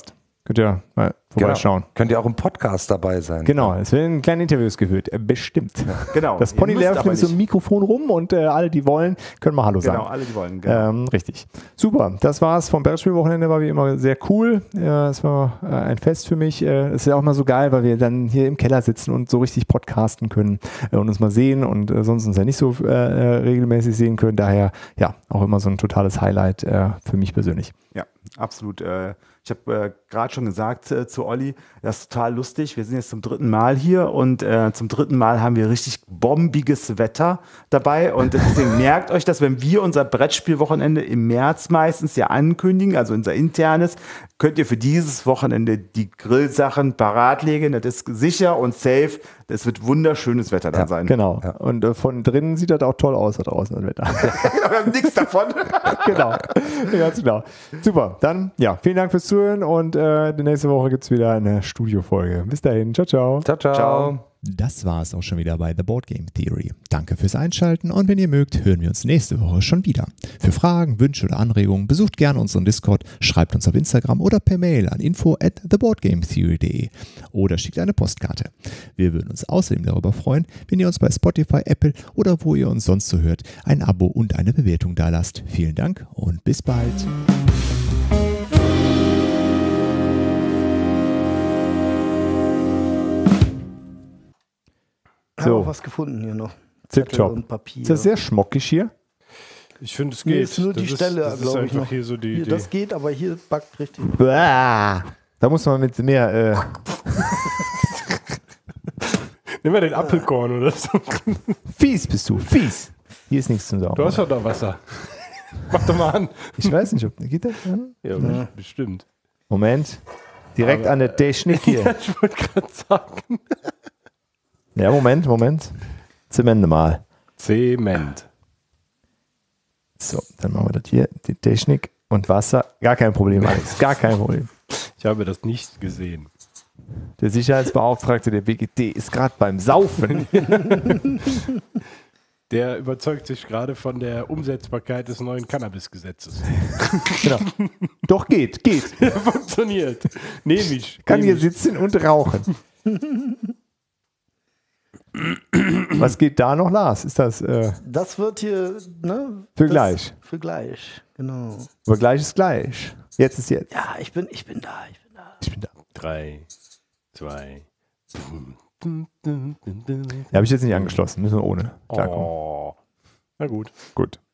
Könnt ihr mal vorbeischauen. Genau. Könnt ihr auch im Podcast dabei sein. Genau, es werden kleine Interviews geführt. Äh, Bestimmt. Genau. Das Ihr Pony müsst läuft aber mit so nicht. einem Mikrofon rum und äh, alle, die wollen, können mal Hallo sagen. Genau, alle, die wollen. Genau. Ähm, richtig. Super, das war's vom Brettspielwochenende, war wie immer sehr cool. Äh, es war äh, ein Fest für mich. Äh, es ist ja auch mal so geil, weil wir dann hier im Keller sitzen und so richtig podcasten können äh, und uns mal sehen und äh, sonst uns ja nicht so äh, äh, regelmäßig sehen können. Daher ja, auch immer so ein totales Highlight äh, für mich persönlich. Ja, absolut. Äh, ich habe äh, gerade schon gesagt äh, zu Olli, das ist total lustig. Wir sind jetzt zum dritten Mal hier und äh, zum dritten Mal haben wir richtig bombiges Wetter dabei. Und deswegen merkt euch das, wenn wir unser Brettspielwochenende im März meistens ja ankündigen, also unser internes, könnt ihr für dieses Wochenende die Grillsachen parat legen. Das ist sicher und safe. Es wird wunderschönes Wetter dann Ja, sein. Genau. Und äh, von drinnen sieht das auch toll aus da draußen, das Wetter. Wir haben nichts davon. Genau. Ganz genau. Super. Dann, ja, vielen Dank fürs Zuhören und äh, die nächste Woche gibt es wieder eine Studiofolge. Bis dahin. Ciao, ciao. Ciao, ciao. Ciao. Das war es auch schon wieder bei The Board Game Theory. Danke fürs Einschalten und wenn ihr mögt, hören wir uns nächste Woche schon wieder. Für Fragen, Wünsche oder Anregungen besucht gerne unseren Discord, schreibt uns auf Instagram oder per Mail an info at theboardgametheory punkt de oder schickt eine Postkarte. Wir würden uns außerdem darüber freuen, wenn ihr uns bei Spotify, Apple oder wo ihr uns sonst so hört, ein Abo und eine Bewertung dalasst. Vielen Dank und bis bald. Ich habe So. auch was gefunden hier noch. Zettel Tipptopp. und Papier. Ist das sehr schmockig hier? Ich finde, es Nee, geht. ist nur die das Stelle, ist, das ist glaube ich. einfach Noch. hier so die, Hier, die das geht, aber hier backt richtig. Bäh. Da muss man mit mehr. Äh, Nimm mal den Apfelkorn oder so. fies bist du, fies. Hier ist nichts zum Saugen. Du hast doch noch Wasser. Mach doch mal an. Ich weiß nicht, ob. Geht das? Ja, bestimmt. Moment. Direkt Aber- an der Technik hier. Ich wollte gerade sagen. Ja, Moment, Moment. Zemende mal. Zement. So, dann machen wir das hier. Die Technik und Wasser. Gar kein Problem, Alex. Gar kein Problem. Ich habe das nicht gesehen. Der Sicherheitsbeauftragte der B G T ist gerade beim Saufen. Der überzeugt sich gerade von der Umsetzbarkeit des neuen Cannabis-Gesetzes. Genau. Doch geht, geht. Funktioniert. Nehme ich. Kann Nehm hier ich. sitzen und rauchen. Was geht da noch, Lars? Ist das äh, Das wird hier, ne? Für das, gleich. Für gleich, genau. aber gleich ist gleich. Jetzt ist jetzt. Ja, ich bin, ich bin da, ich bin da. Ich bin da. Drei, zwei. Ja, habe ich jetzt nicht angeschlossen. Müssen wir ohne. Klarkommen. Oh. Na gut. Gut.